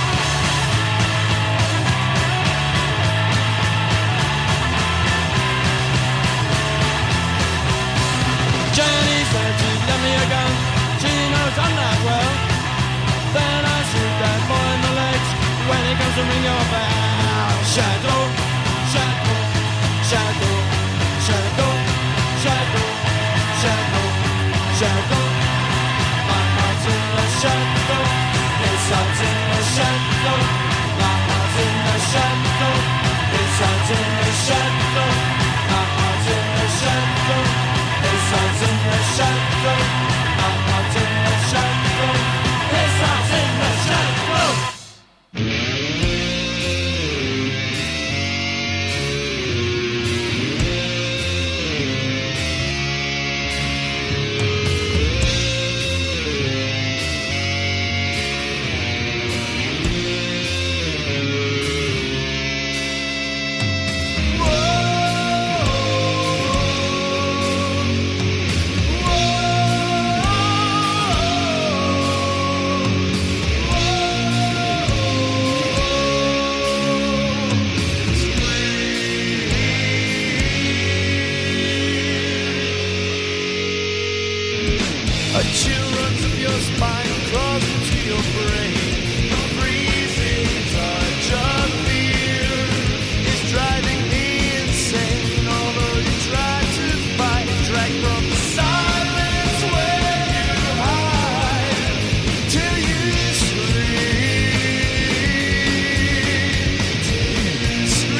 Jenny said she'd let me again. She knows I'm not well. Then I shoot that boy in the legs when he comes to ring your bell. Shadow, shadow, shadow, shadow, shadow, shadow, shadow. My heart's in the shadow. His heart's in the shadow. My heart's in the shadow. His heart's in the shadow. My heart's in the shadow. His heart's in the shadow. My heart's in the shadow. His heart's in the shadow. A chill runs up your spine, crawls into your brain. The freezing touch of fear is driving me insane. Although you try to fight, drag from the silence where you hide till you scream, till you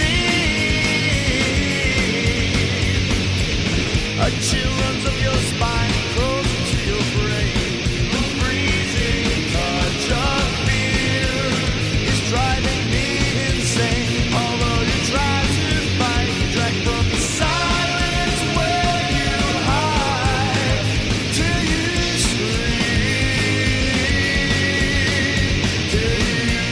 scream. A chill runs up your spine, crawls into your brain. The freezing touch of fear is driving me insane. Although you try to fight, drag from the silence where you hide till you scream, till you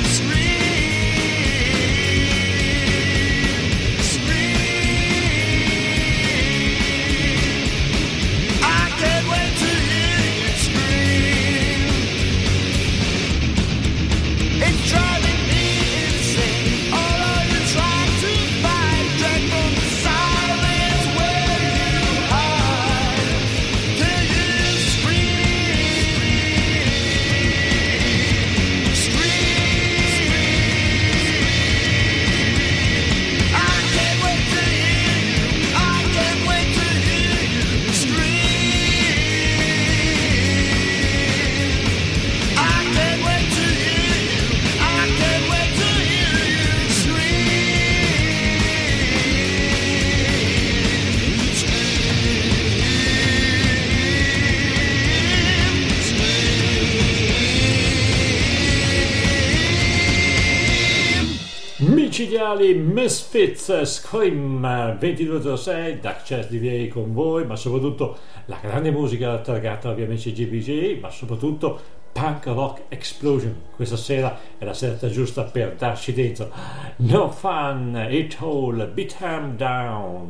scream, scream. I can't wait to hear you scream. It's driving me insane. Although you try to fight, drag from the silence where you hide till you scream, scream. I can't wait to hear you. I can't wait to hear you scream. I can't wait to hear you. I can't wait to hear you Micidiali Misfits, Scream, ventidue zero sei, Dark Chess D V A con voi, ma soprattutto la grande musica targata ovviamente G B J, ma soprattutto Punk Rock Explosion. Questa sera è la serata giusta per darci dentro. No fun, it all, beat 'em down.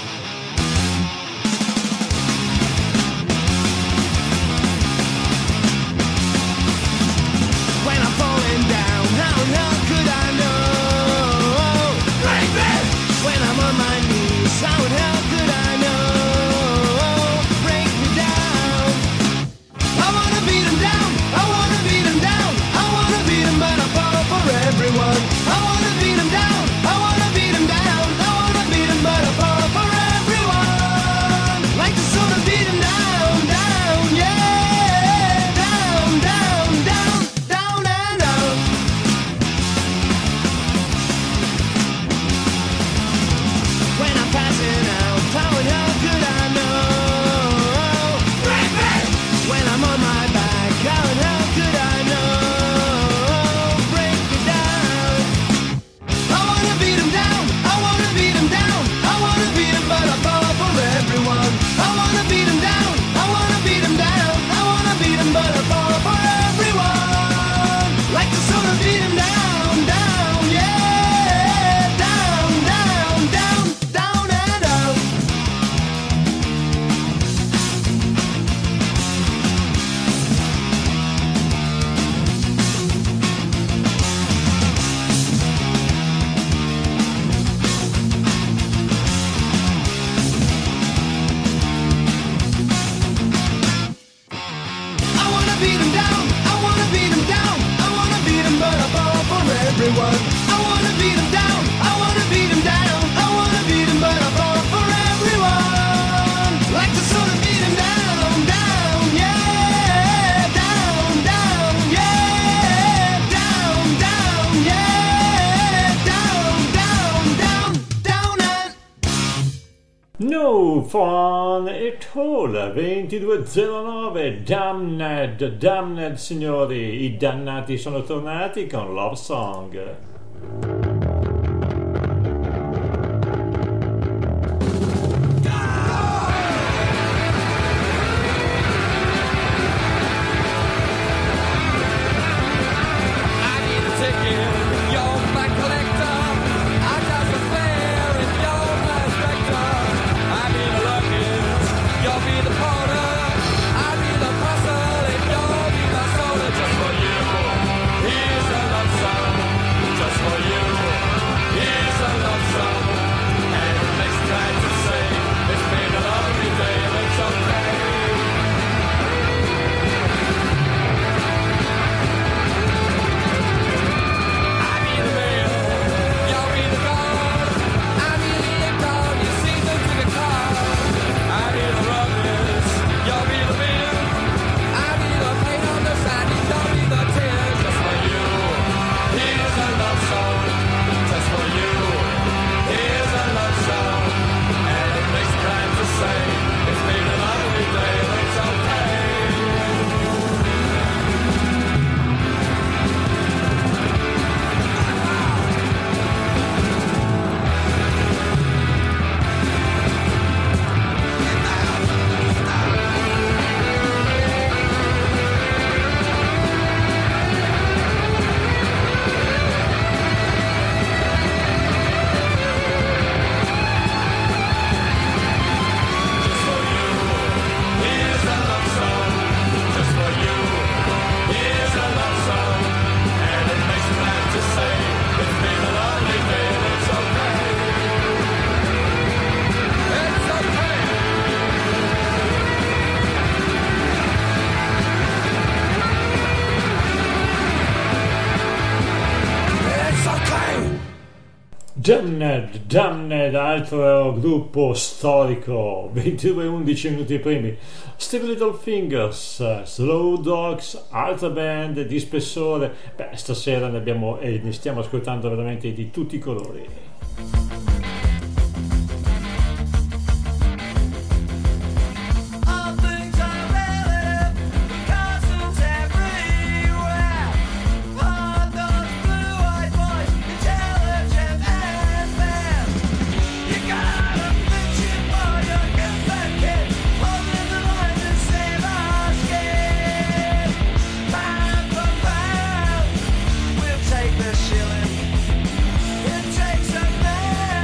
scream. No Fun at All, ventidue zero nove, Damned, Damned signori, i dannati sono tornati con Love Song. Damned, Damned, altro gruppo storico, ventidue undici minuti primi. Steve Littlefingers, Slow Dogs, altra band di spessore. Beh, stasera ne abbiamo e ne stiamo ascoltando veramente di tutti i colori. Take the shilling. It takes a man.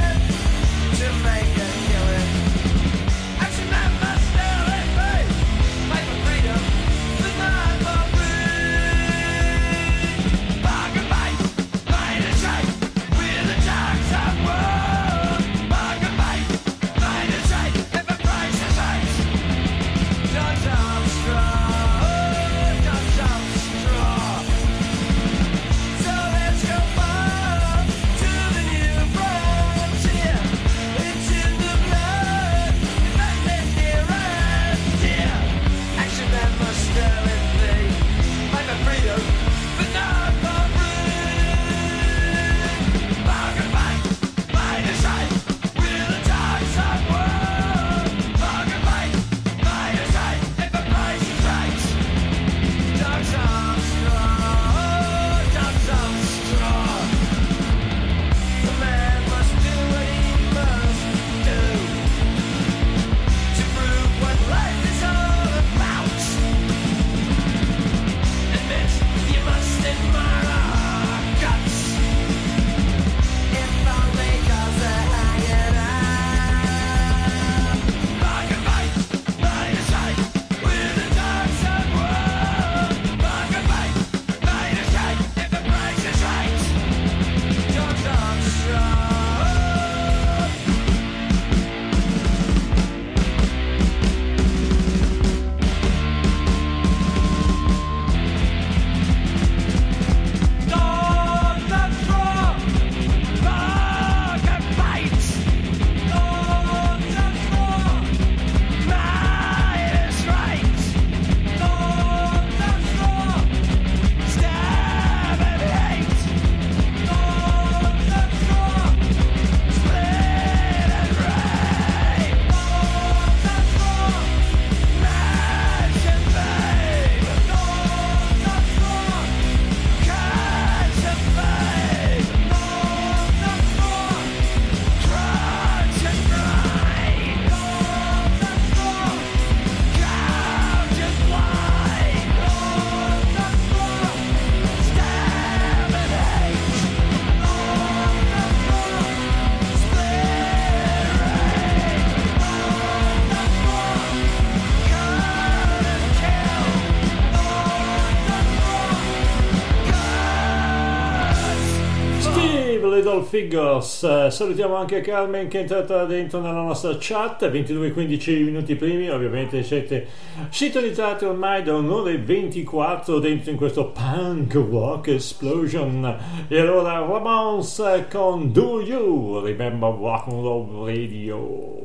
Figures. Eh, salutiamo anche Carmen che è entrata dentro nella nostra chat, ventidue e quindici minuti primi, ovviamente siete sintonizzati ormai da un'ora e ventiquattro dentro in questo punk rock explosion. E allora Ramones con Do You Remember Rock and Roll Radio.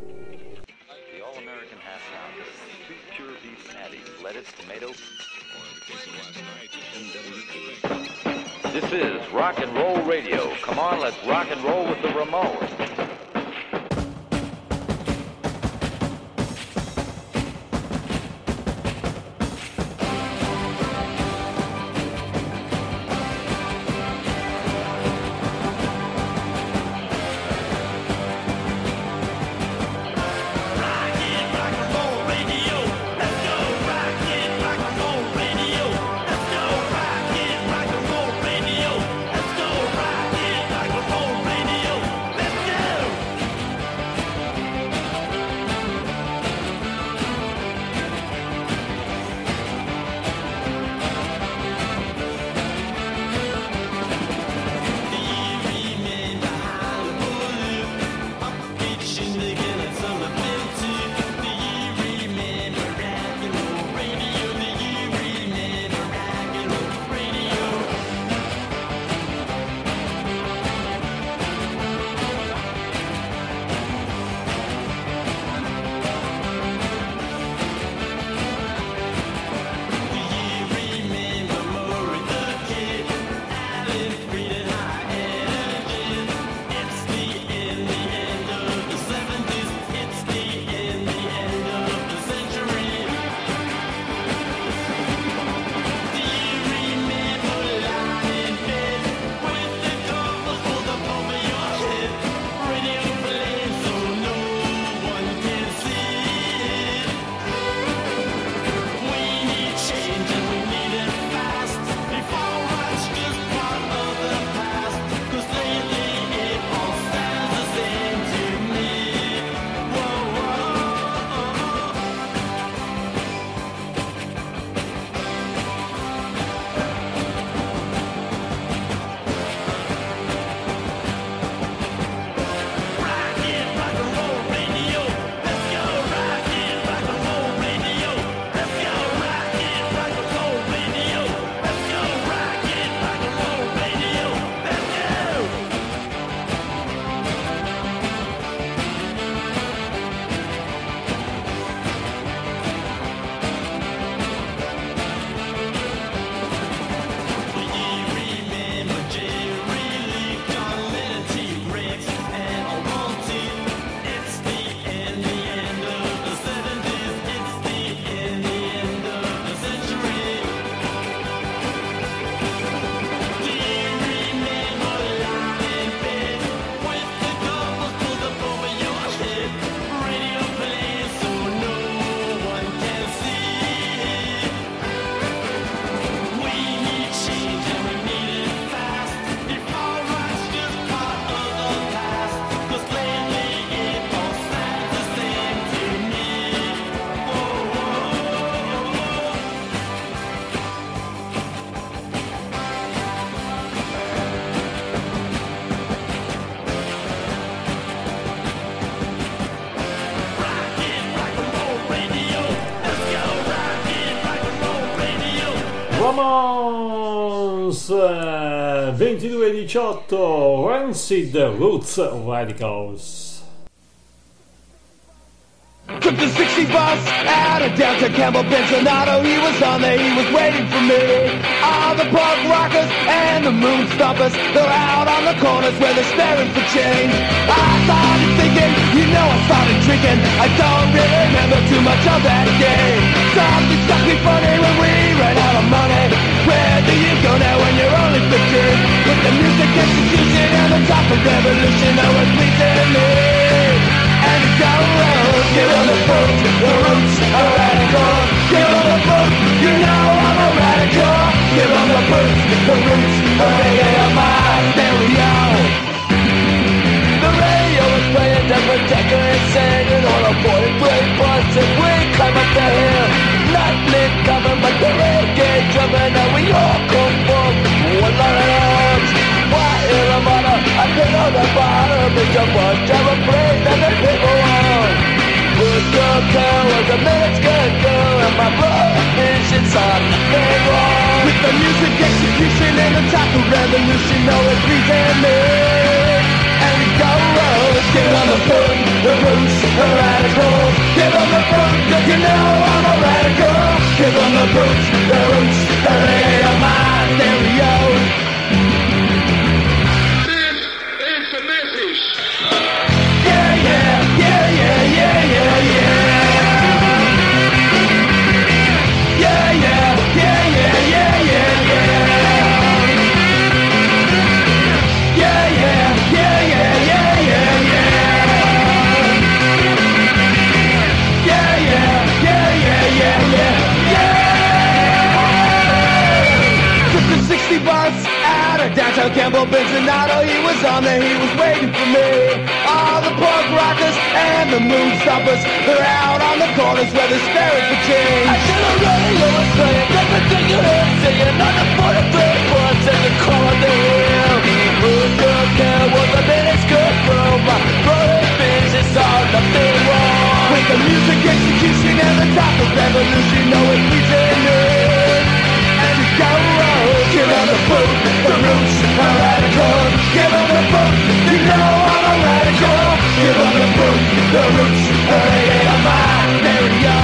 This is Rock and Roll Radio. Come on, let's rock and roll with the Ramones. Ramones eh, ventidue diciotto Rancid Roots Radicals. Took the sixty bus out of downtown Campbell Pensionato. He was on there, he was waiting for me. All the punk rockers and the moon stompers, they're out on the corners where they're staring for change. I started thinking, you know I started drinking. I don't really remember too much of that game. Something struck me funny when we ran out of money. Where do you go now when you're only fifteen? With the music execution and the top of revolution, that was pleasing me. And it's go road, give all the folks, the roots are radical. Give all the folks, you know I'm a radical. Give all the folks, the roots are making a mind, there we go. The radio was playing Desmond Decker and singing on a boilerplate bus as we climb up the hill. Nothing coming but the reggae drumming, and we all come from one line of arms. Why in a mother, I revolution, no reason me. And we go road, give on the boot, the roots, the radicals. Give on the boot, cause you know I'm a radical. Give on the boots, the roots, the reggae of my stereo. This is the message. Yeah, yeah, yeah, yeah, yeah, yeah, yeah. Yeah, yeah, yeah, yeah, yeah, yeah, yeah. Yeah, yeah, yeah, yeah, yeah, yeah, yeah. Yeah, yeah, yeah, yeah, yeah, yeah, yeah. Took the sixty bus out of downtown Campbell Benzonato. He was on there, he was waiting for me. All the punk rockers and the moon stoppers, they're out on the corners where they're staring for change. I should have radio was playing, everything you heard singing on the forty-three points in the corner hill. Who don't care what the minutes could prove? My brother's business all nothing wrong. With the music execution and the top of revolution, no it's reason it. And we go road, give on the boot, the roots are radical. Give on the boot, you know I'm a radical. Give on the boot, the roots are reggae of my stereo.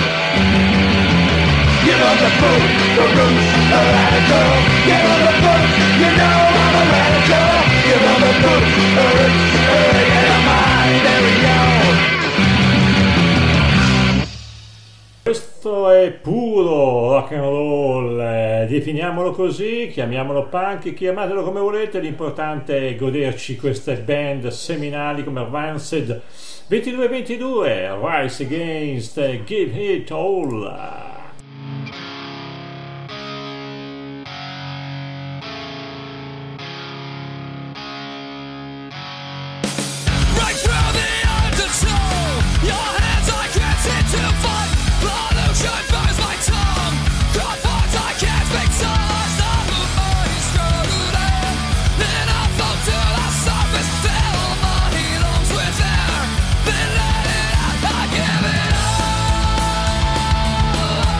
Give on the boot, the roots are radical. Give on the boot, you know I'm a radical. Give on the boot, the roots are reggae of my stereo. Questo è puro rock and roll, eh, definiamolo così, chiamiamolo punk, chiamatelo come volete, l'importante è goderci queste band seminali come Rancid. Ventidue ventidue, Rise Against, Give It All. Right through the undertow, your hands I can't seem to fight. Pollution burns my tongue. God thoughts I can't speak silence. I'm a body struggling. Then I fall to the surface. Fill my lungs with air. Then let it out. I give it all.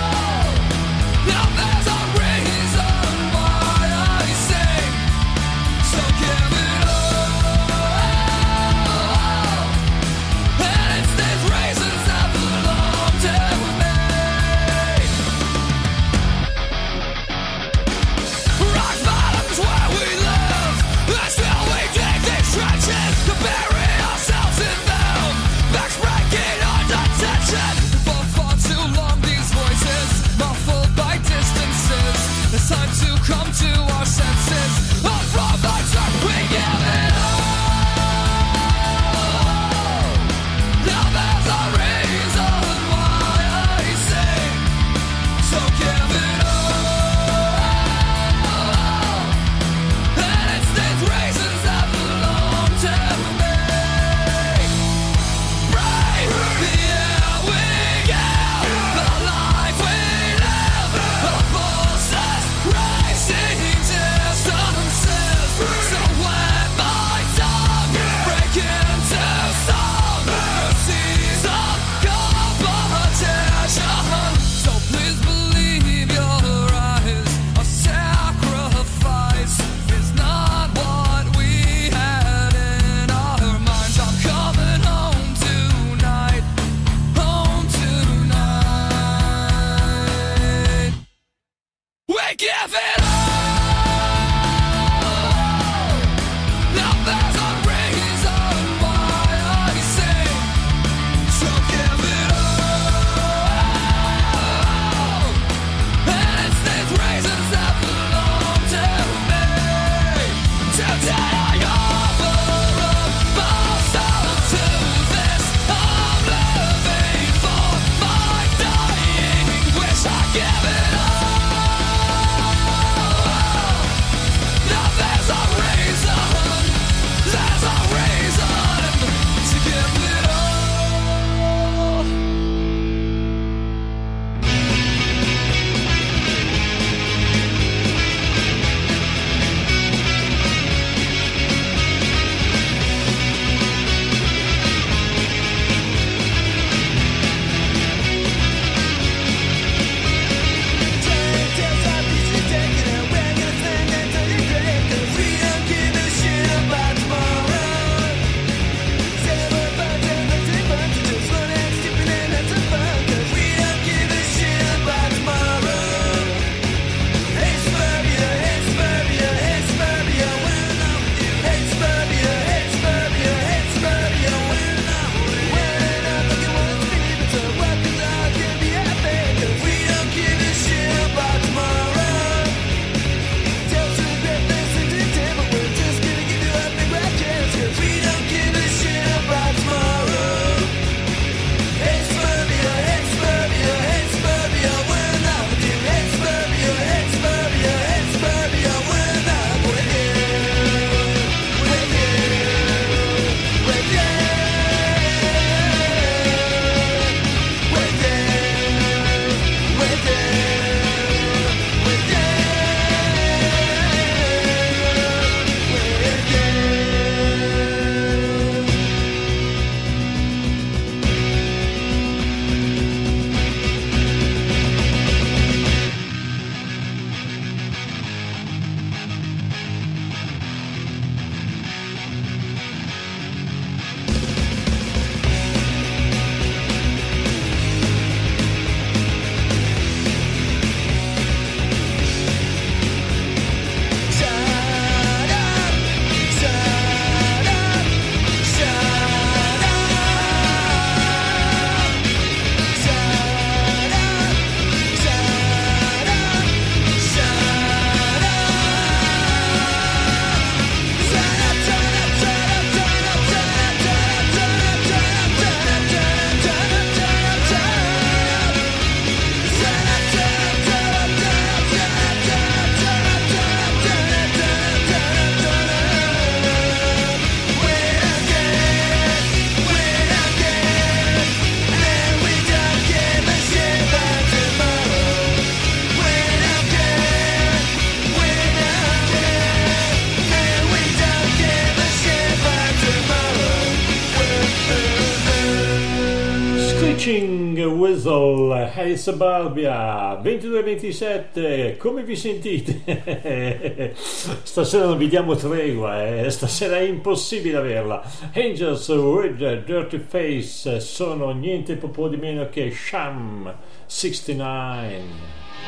Witching Whistle, Harry Suburbia, ventidue ventisette, come vi sentite? Stasera non vi diamo tregua, eh? Stasera è impossibile averla. Angels with a Dirty Face sono niente po' di meno che Sham sessantanove.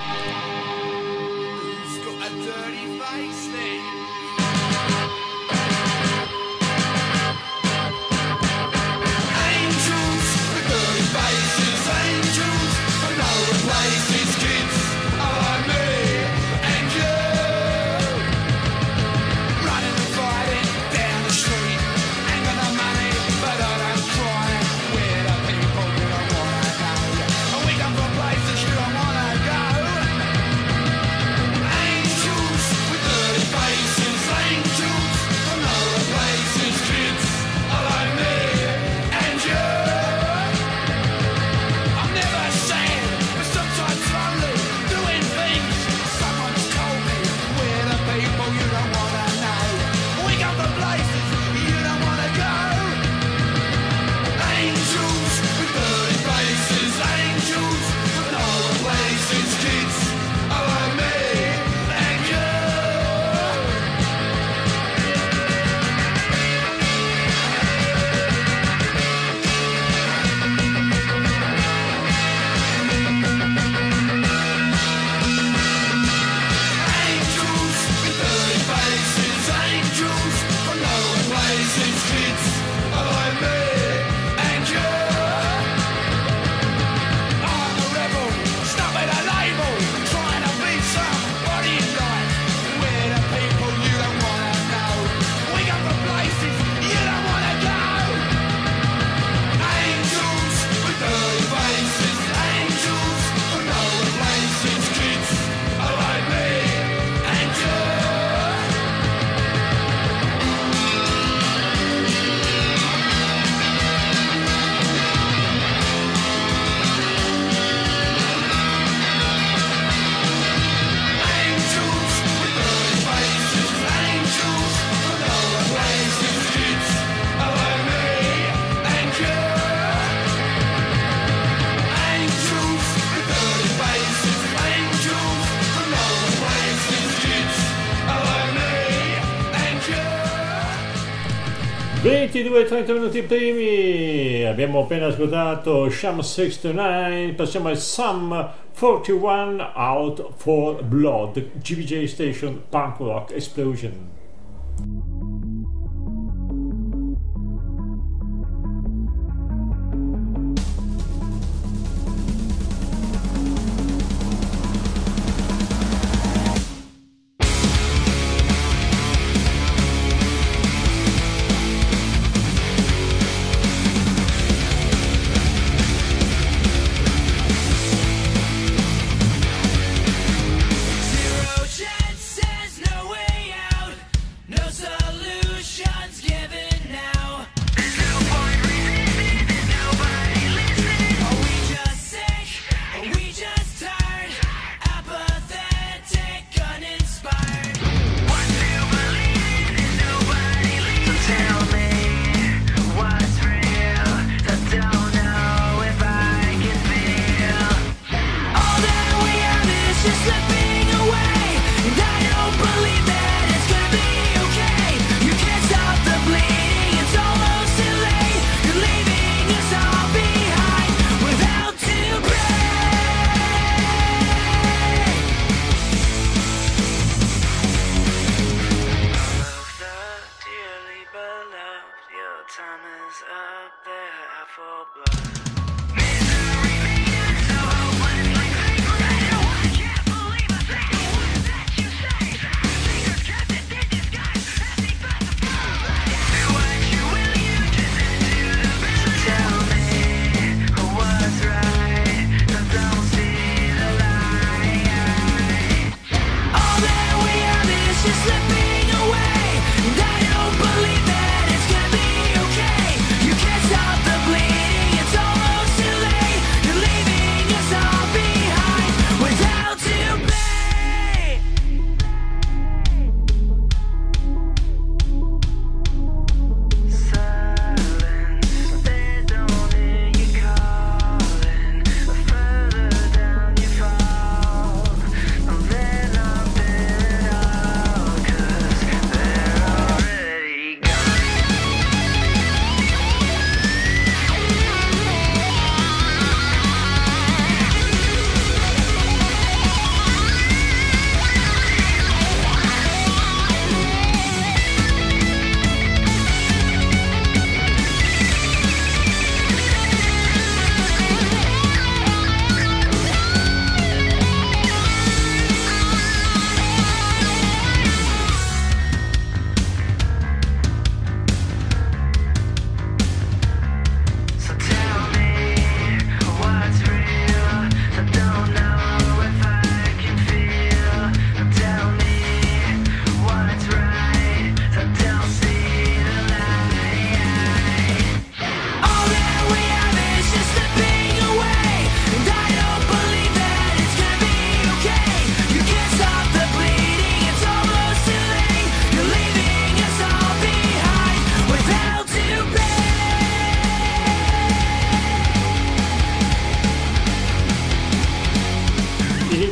ventidue e trenta minuti primi, abbiamo appena ascoltato Sham sessantanove, passiamo al Sum quarantuno Out for Blood, G V J Station Punk Rock Explosion. Zero chance says no way out. It's all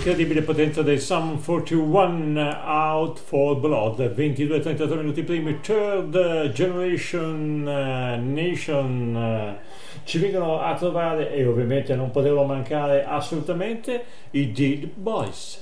l'incredibile potenza del Sum quarantuno Out for Blood, ventidue trentatré minuti primi, Third Generation uh, Nation uh, ci vengono a trovare, e ovviamente non potevano mancare assolutamente, i Dead Boys.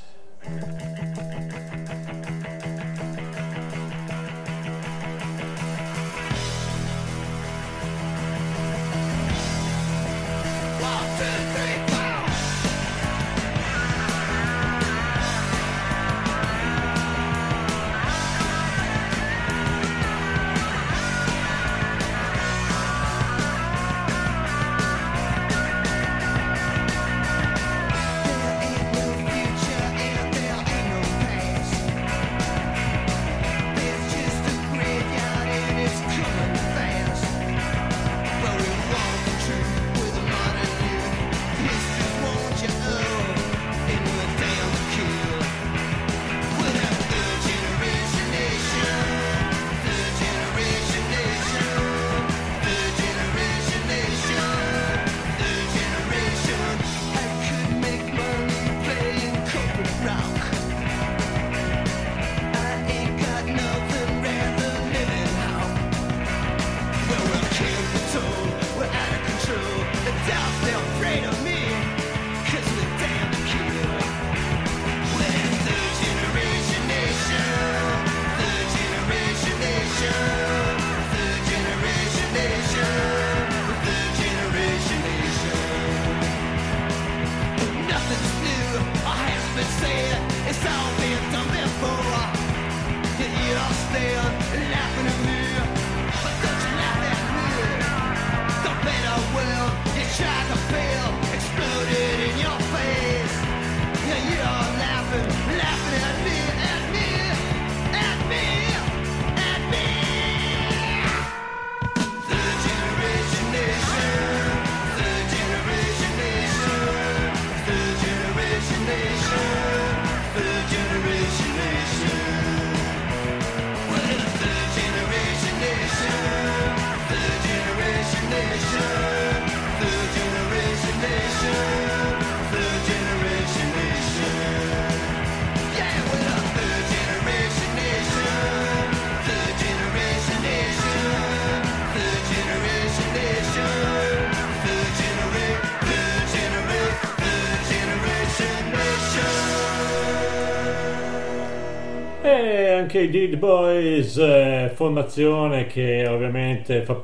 Anche i Dead Boys, eh, formazione che ovviamente fa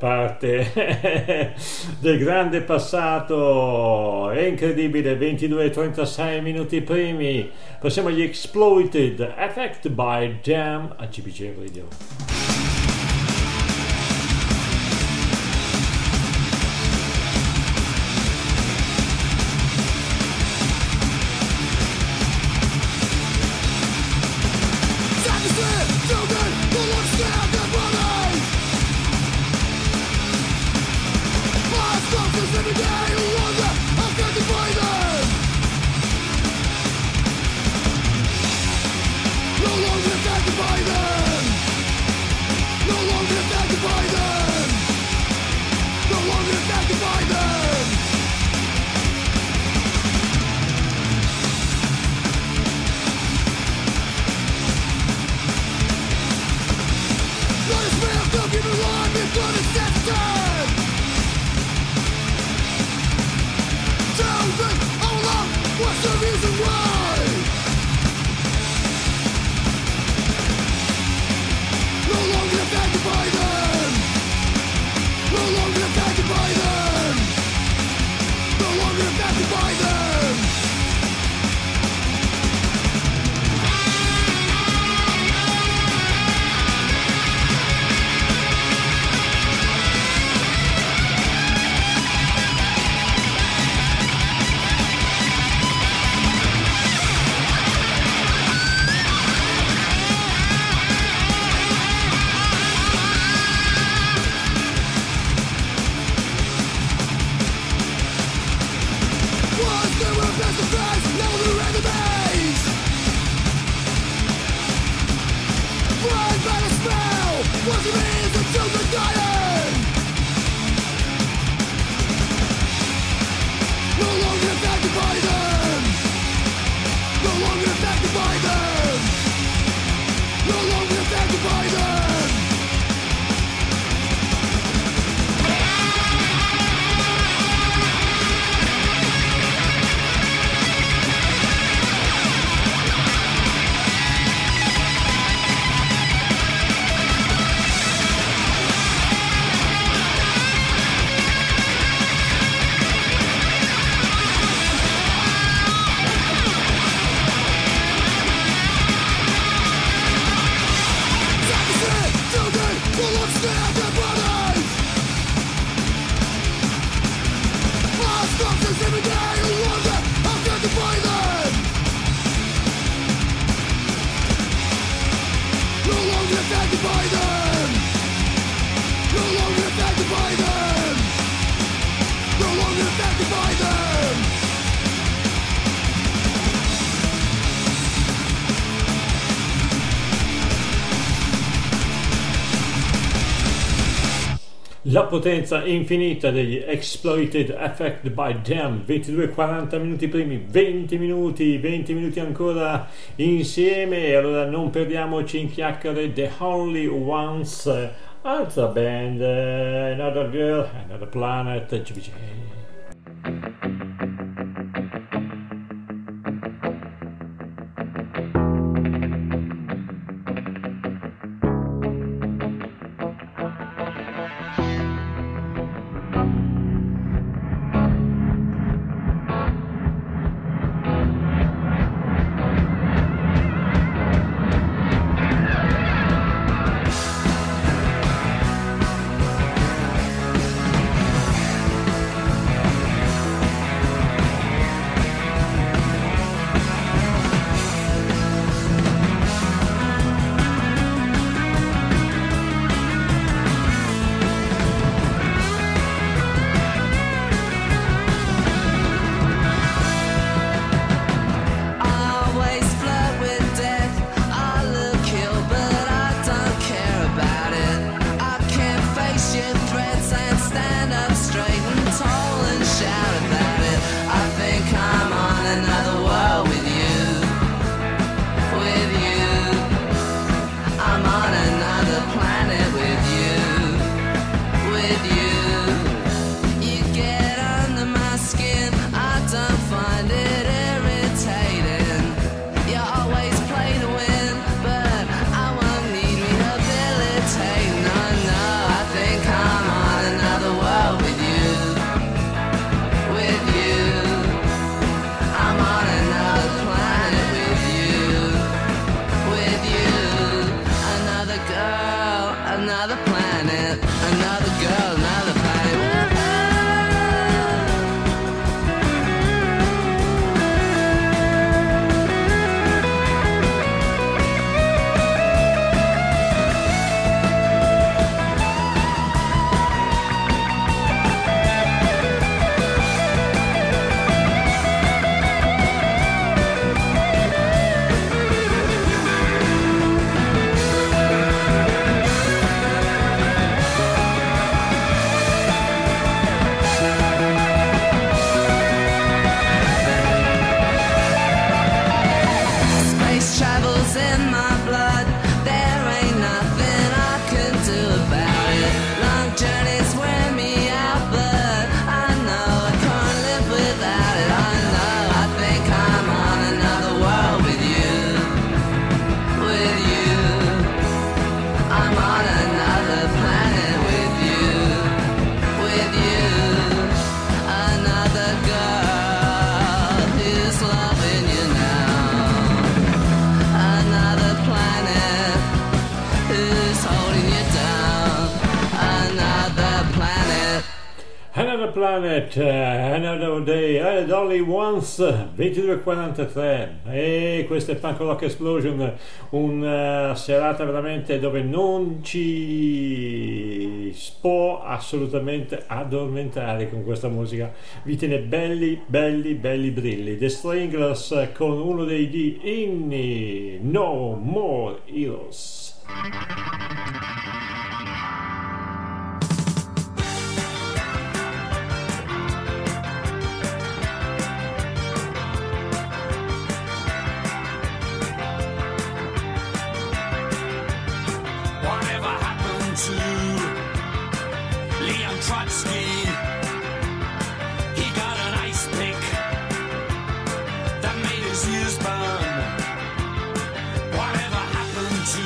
parte del grande passato, è incredibile, ventidue trentasei minuti primi, passiamo agli Exploited, Affected by Jam a G B J Radio. Give me one, it's gonna set time. La potenza infinita degli Exploited Affected by Them, ventidue quaranta minuti primi, venti minuti, venti minuti ancora insieme, e allora non perdiamoci in chiacchiere. The Only Ones, altra band, Another Girl, Another Planet, G B J. Planet, Another Day, and Only Once, ventidue quarantatré, e questa è Punk Rock Explosion, una serata veramente dove non ci si può assolutamente addormentare con questa musica, vi tiene belli, belli, belli brilli. The Stranglers con uno dei di inni, No More Heroes. Trotsky, he got an ice pick that made his ears burn. Whatever happened to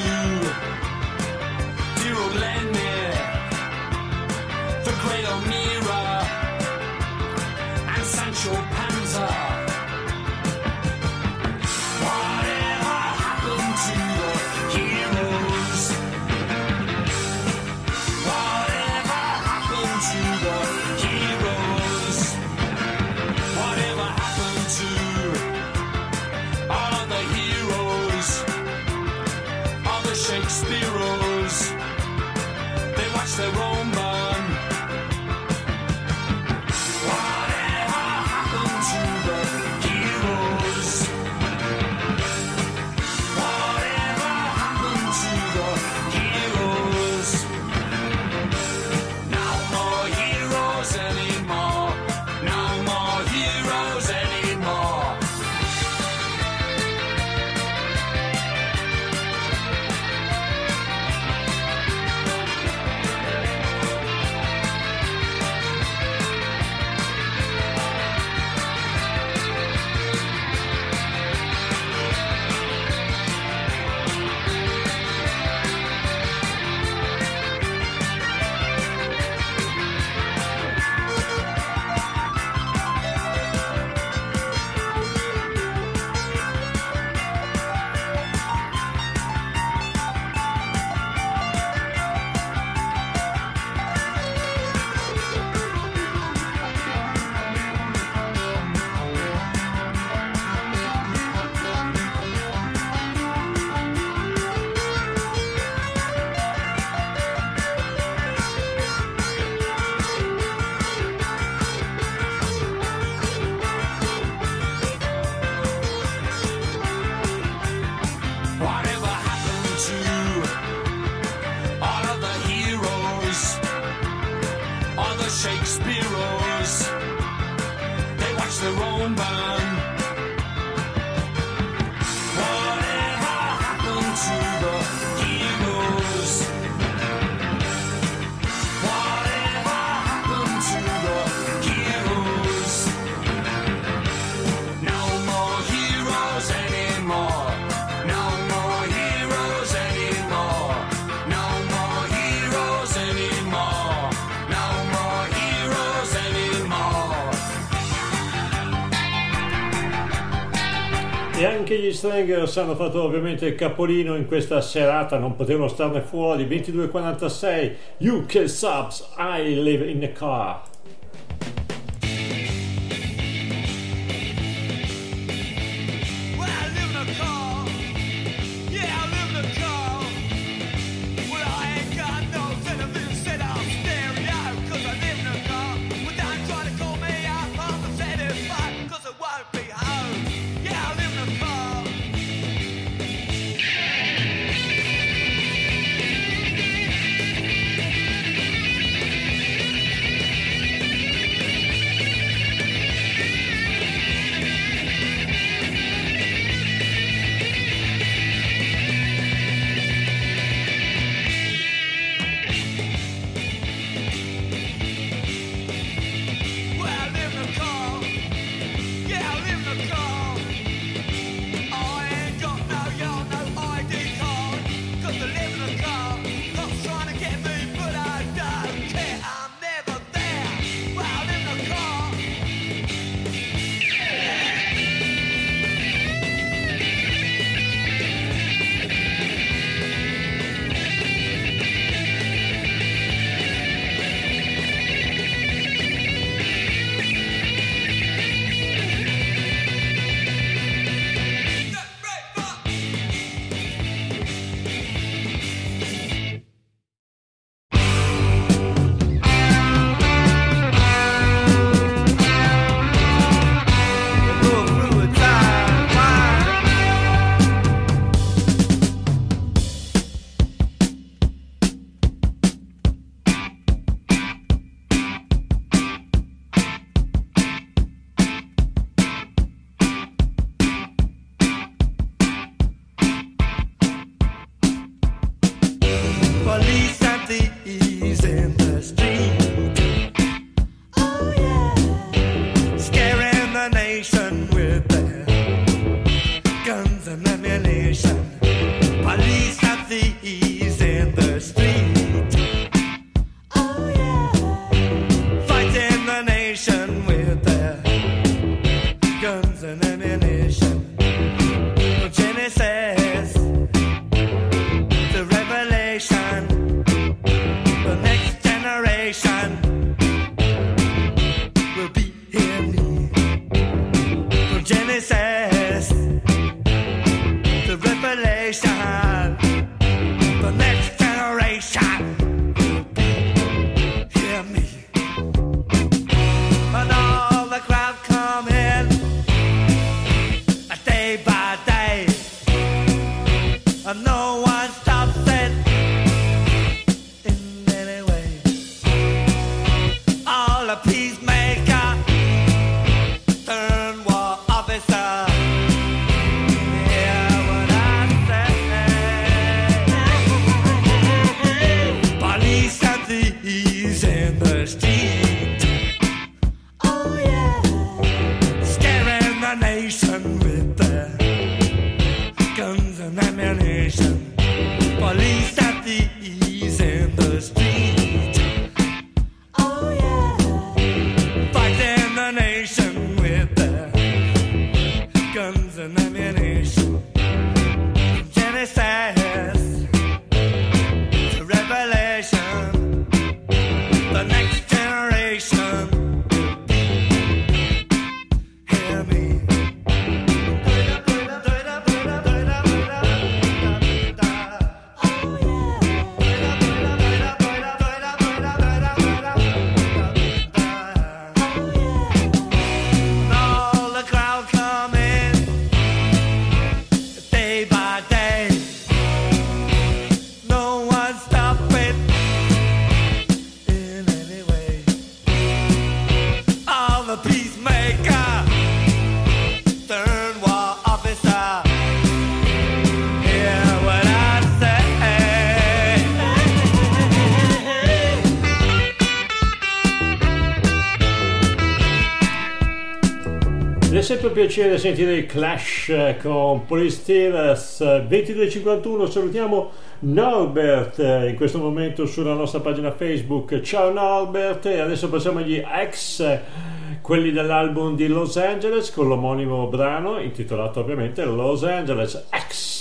dear old Lenny, the great O'Meara, and Sancho Panza? Whatever happened to the heroes? Whatever happened to the heroes? heroes. They watch their own burn. Whatever happened to the heroes? Whatever happened to the heroes? No more heroes anymore. No more heroes anymore. No more heroes anymore. No more heroes anymore. E anche gli Strangers hanno fatto ovviamente il capolino in questa serata, non potevano starne fuori. Ventidue e quarantasei, U K Subs, I Live in a Car. Well, I live in a car. Yeah, I live in a car. Well, I ain't got no television set off stereo, 'cause I live in a car. Without trying to call me out from the seventy-five, 'cause it won't be home. Yeah, I live in a car. Well, I live in a car. Yeah, I live in a car. I ain't got no yard, no I D card, 'cause I live in a car. Cops trying to get me, but I don't care. I'm never there. Well, I live in a car. Go through a timeline. Police and thieves in the street. Oh yeah. Scaring the nation with their guns and ammunition. Police and thieves in the street. Oh yeah. Fighting the nation with their guns and ammunition. From Genesis to Revelation, the next generation will be in me. From Genesis to Revelation, the next generation will be hear me. And all the crowd come in, uh, day by day, and no one stops it in any way. All the peacemaker turn war officer. Hear what I say. Police and thieves in the street. Oh yeah. Scaring the nation with their guns and ammunition. Police and thieves in the street. Oh yeah. Ed è sempre un piacere sentire i Clash con Police Steelers. Ventidue e cinquantuno, salutiamo Norbert in questo momento sulla nostra pagina Facebook. Ciao Norbert, e adesso passiamo agli X, quelli dell'album di Los Angeles con l'omonimo brano intitolato ovviamente Los Angeles X.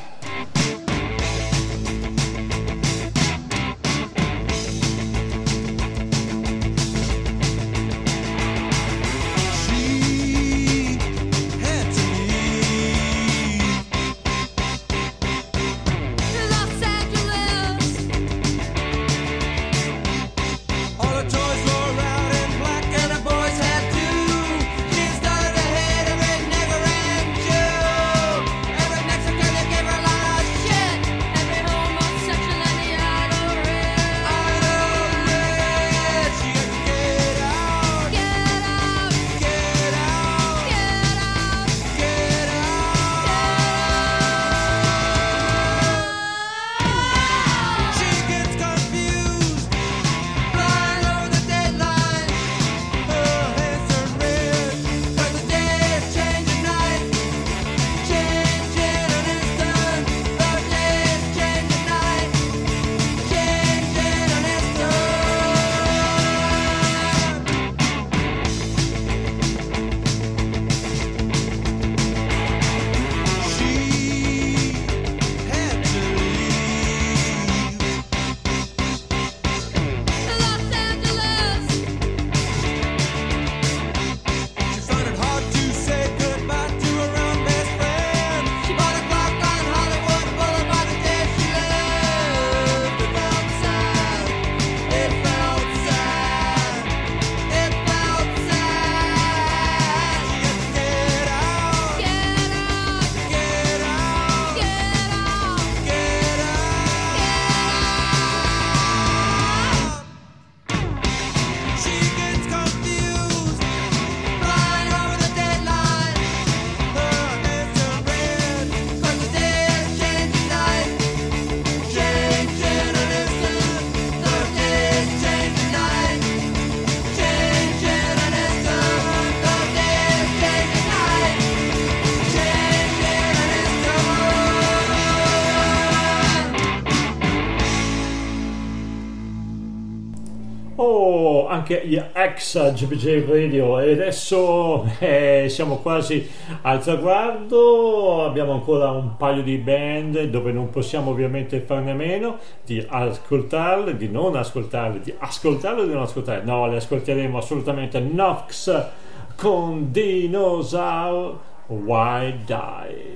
Anche gli ex G B J Radio, e adesso eh, siamo quasi al traguardo. Abbiamo ancora un paio di band dove non possiamo ovviamente farne a meno di ascoltarle, di non ascoltarle, di ascoltarle o di non ascoltarle. No, le ascolteremo assolutamente. Nox con Dinosaur, Why Die.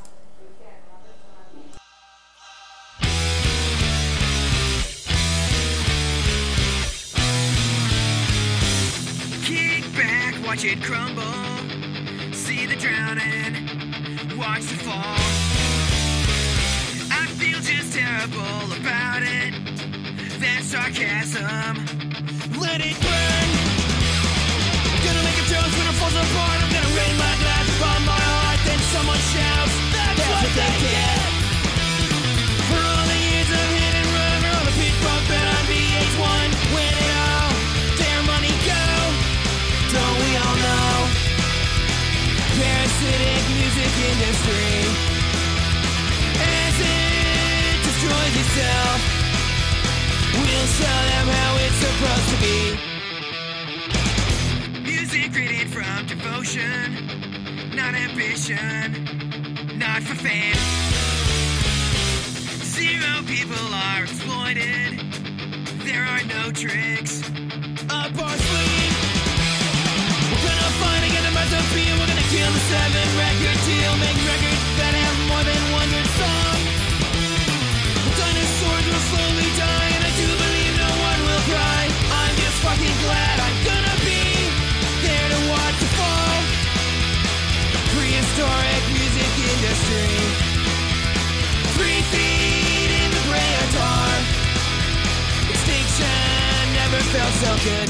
Watch it crumble, see the drowning, watch the fall. I feel just terrible about it. That's sarcasm. Let it burn. Gonna make a toast when it falls apart. I'm gonna rain my glass upon my heart. Then someone shouts, that's, that's what they get. For all the years of hit and run, for all the pit bumping on V H one. When it all, their money go. Don't we all know? Parasitic music industry, as it destroys itself, we'll show them how it's supposed to be. Music written from devotion, not ambition, not for fame. Zero people are exploited, there are no tricks up our sleeve. We're gonna find again the recipe, we're gonna kill the seven record deal, make records that have more than one good song. The dinosaurs will slowly die, and I do believe no one will cry. I'm just fucking glad I'm gonna be there to watch it fall. Prehistoric music industry, three feet in the gray or tar. Extinction never felt so good.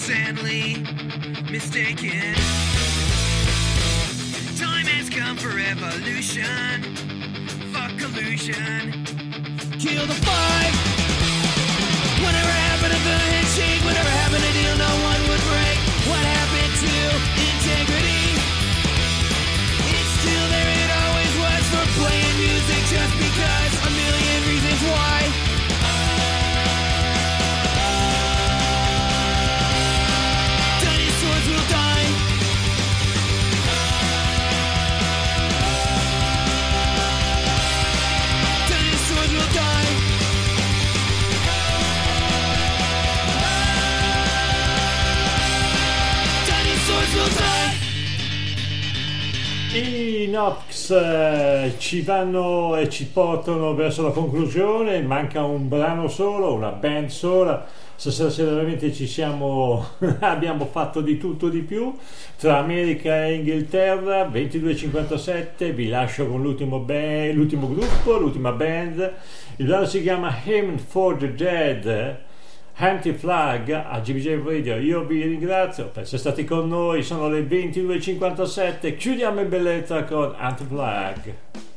sadly mistaken. Time has come for evolution. Fuck collusion. Kill the five. Whatever happened to the handshake? Whatever happened to deal no one would break? What happened to integrity? It's still there, it always was, for playing music just because. A million reasons why. Dinosaurs will die. Dinosaurs will die. Dinosaurs will die. I Nox eh, ci vanno e ci portano verso la conclusione, manca un brano solo, una band sola. Stasera veramente ci siamo, abbiamo fatto di tutto di più tra America e Inghilterra. Ventidue e cinquantasette, vi lascio con l'ultimo, band, l'ultimo gruppo, l'ultima band. Il brano si chiama Hymn for the Dead, Anti-Flag a G B J Radio. Io vi ringrazio per essere stati con noi, sono le ventidue e cinquantasette, chiudiamo in bellezza con Anti-Flag.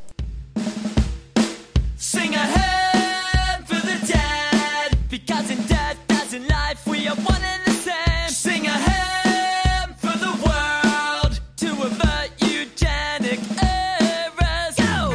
Sing a hymn for the dead, because in death as in life we are one and the same. Sing a hymn for the world to avert eugenic errors. Go!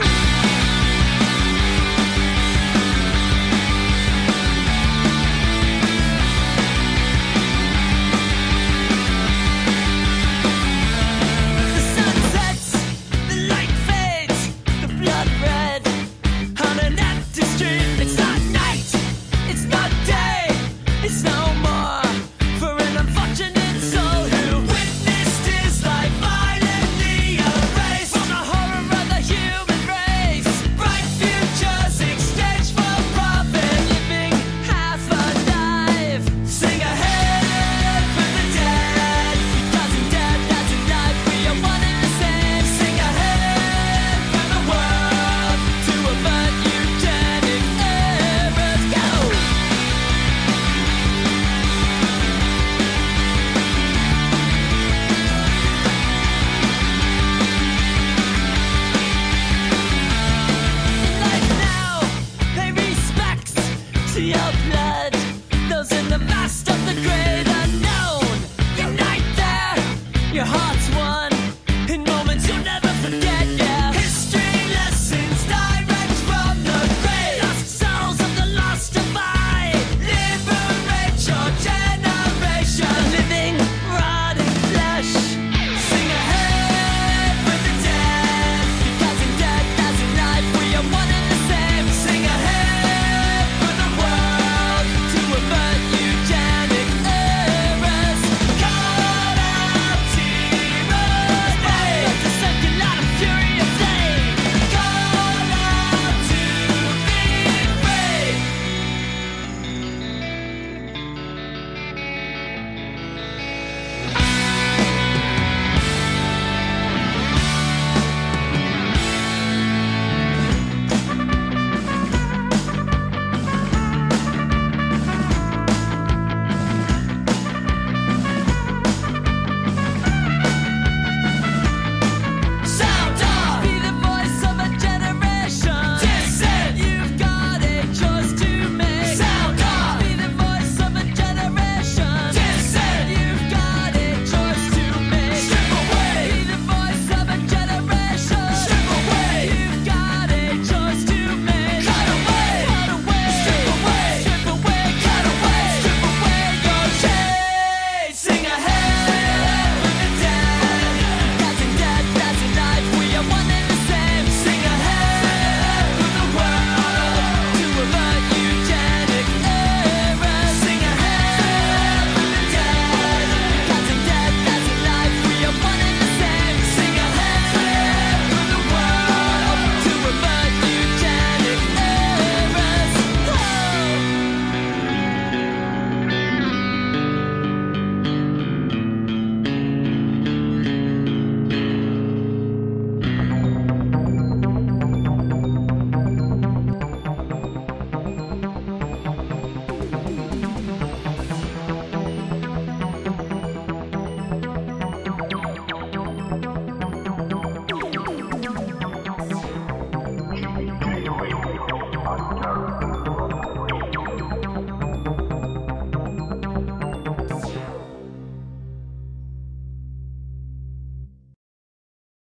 The sun sets, the light fades, the blood red on an empty street. It's not night, it's not day, it's no more for an unfortunate soul who witnessed his life violently erased from the horror of the human race. Bright futures exchanged for profit, living half alive. Sing a hymn for the dead, because in death as in life we are one and the same. Sing a hymn for the world to avert eugenic errors. Go! Life now, pay respects to your blood.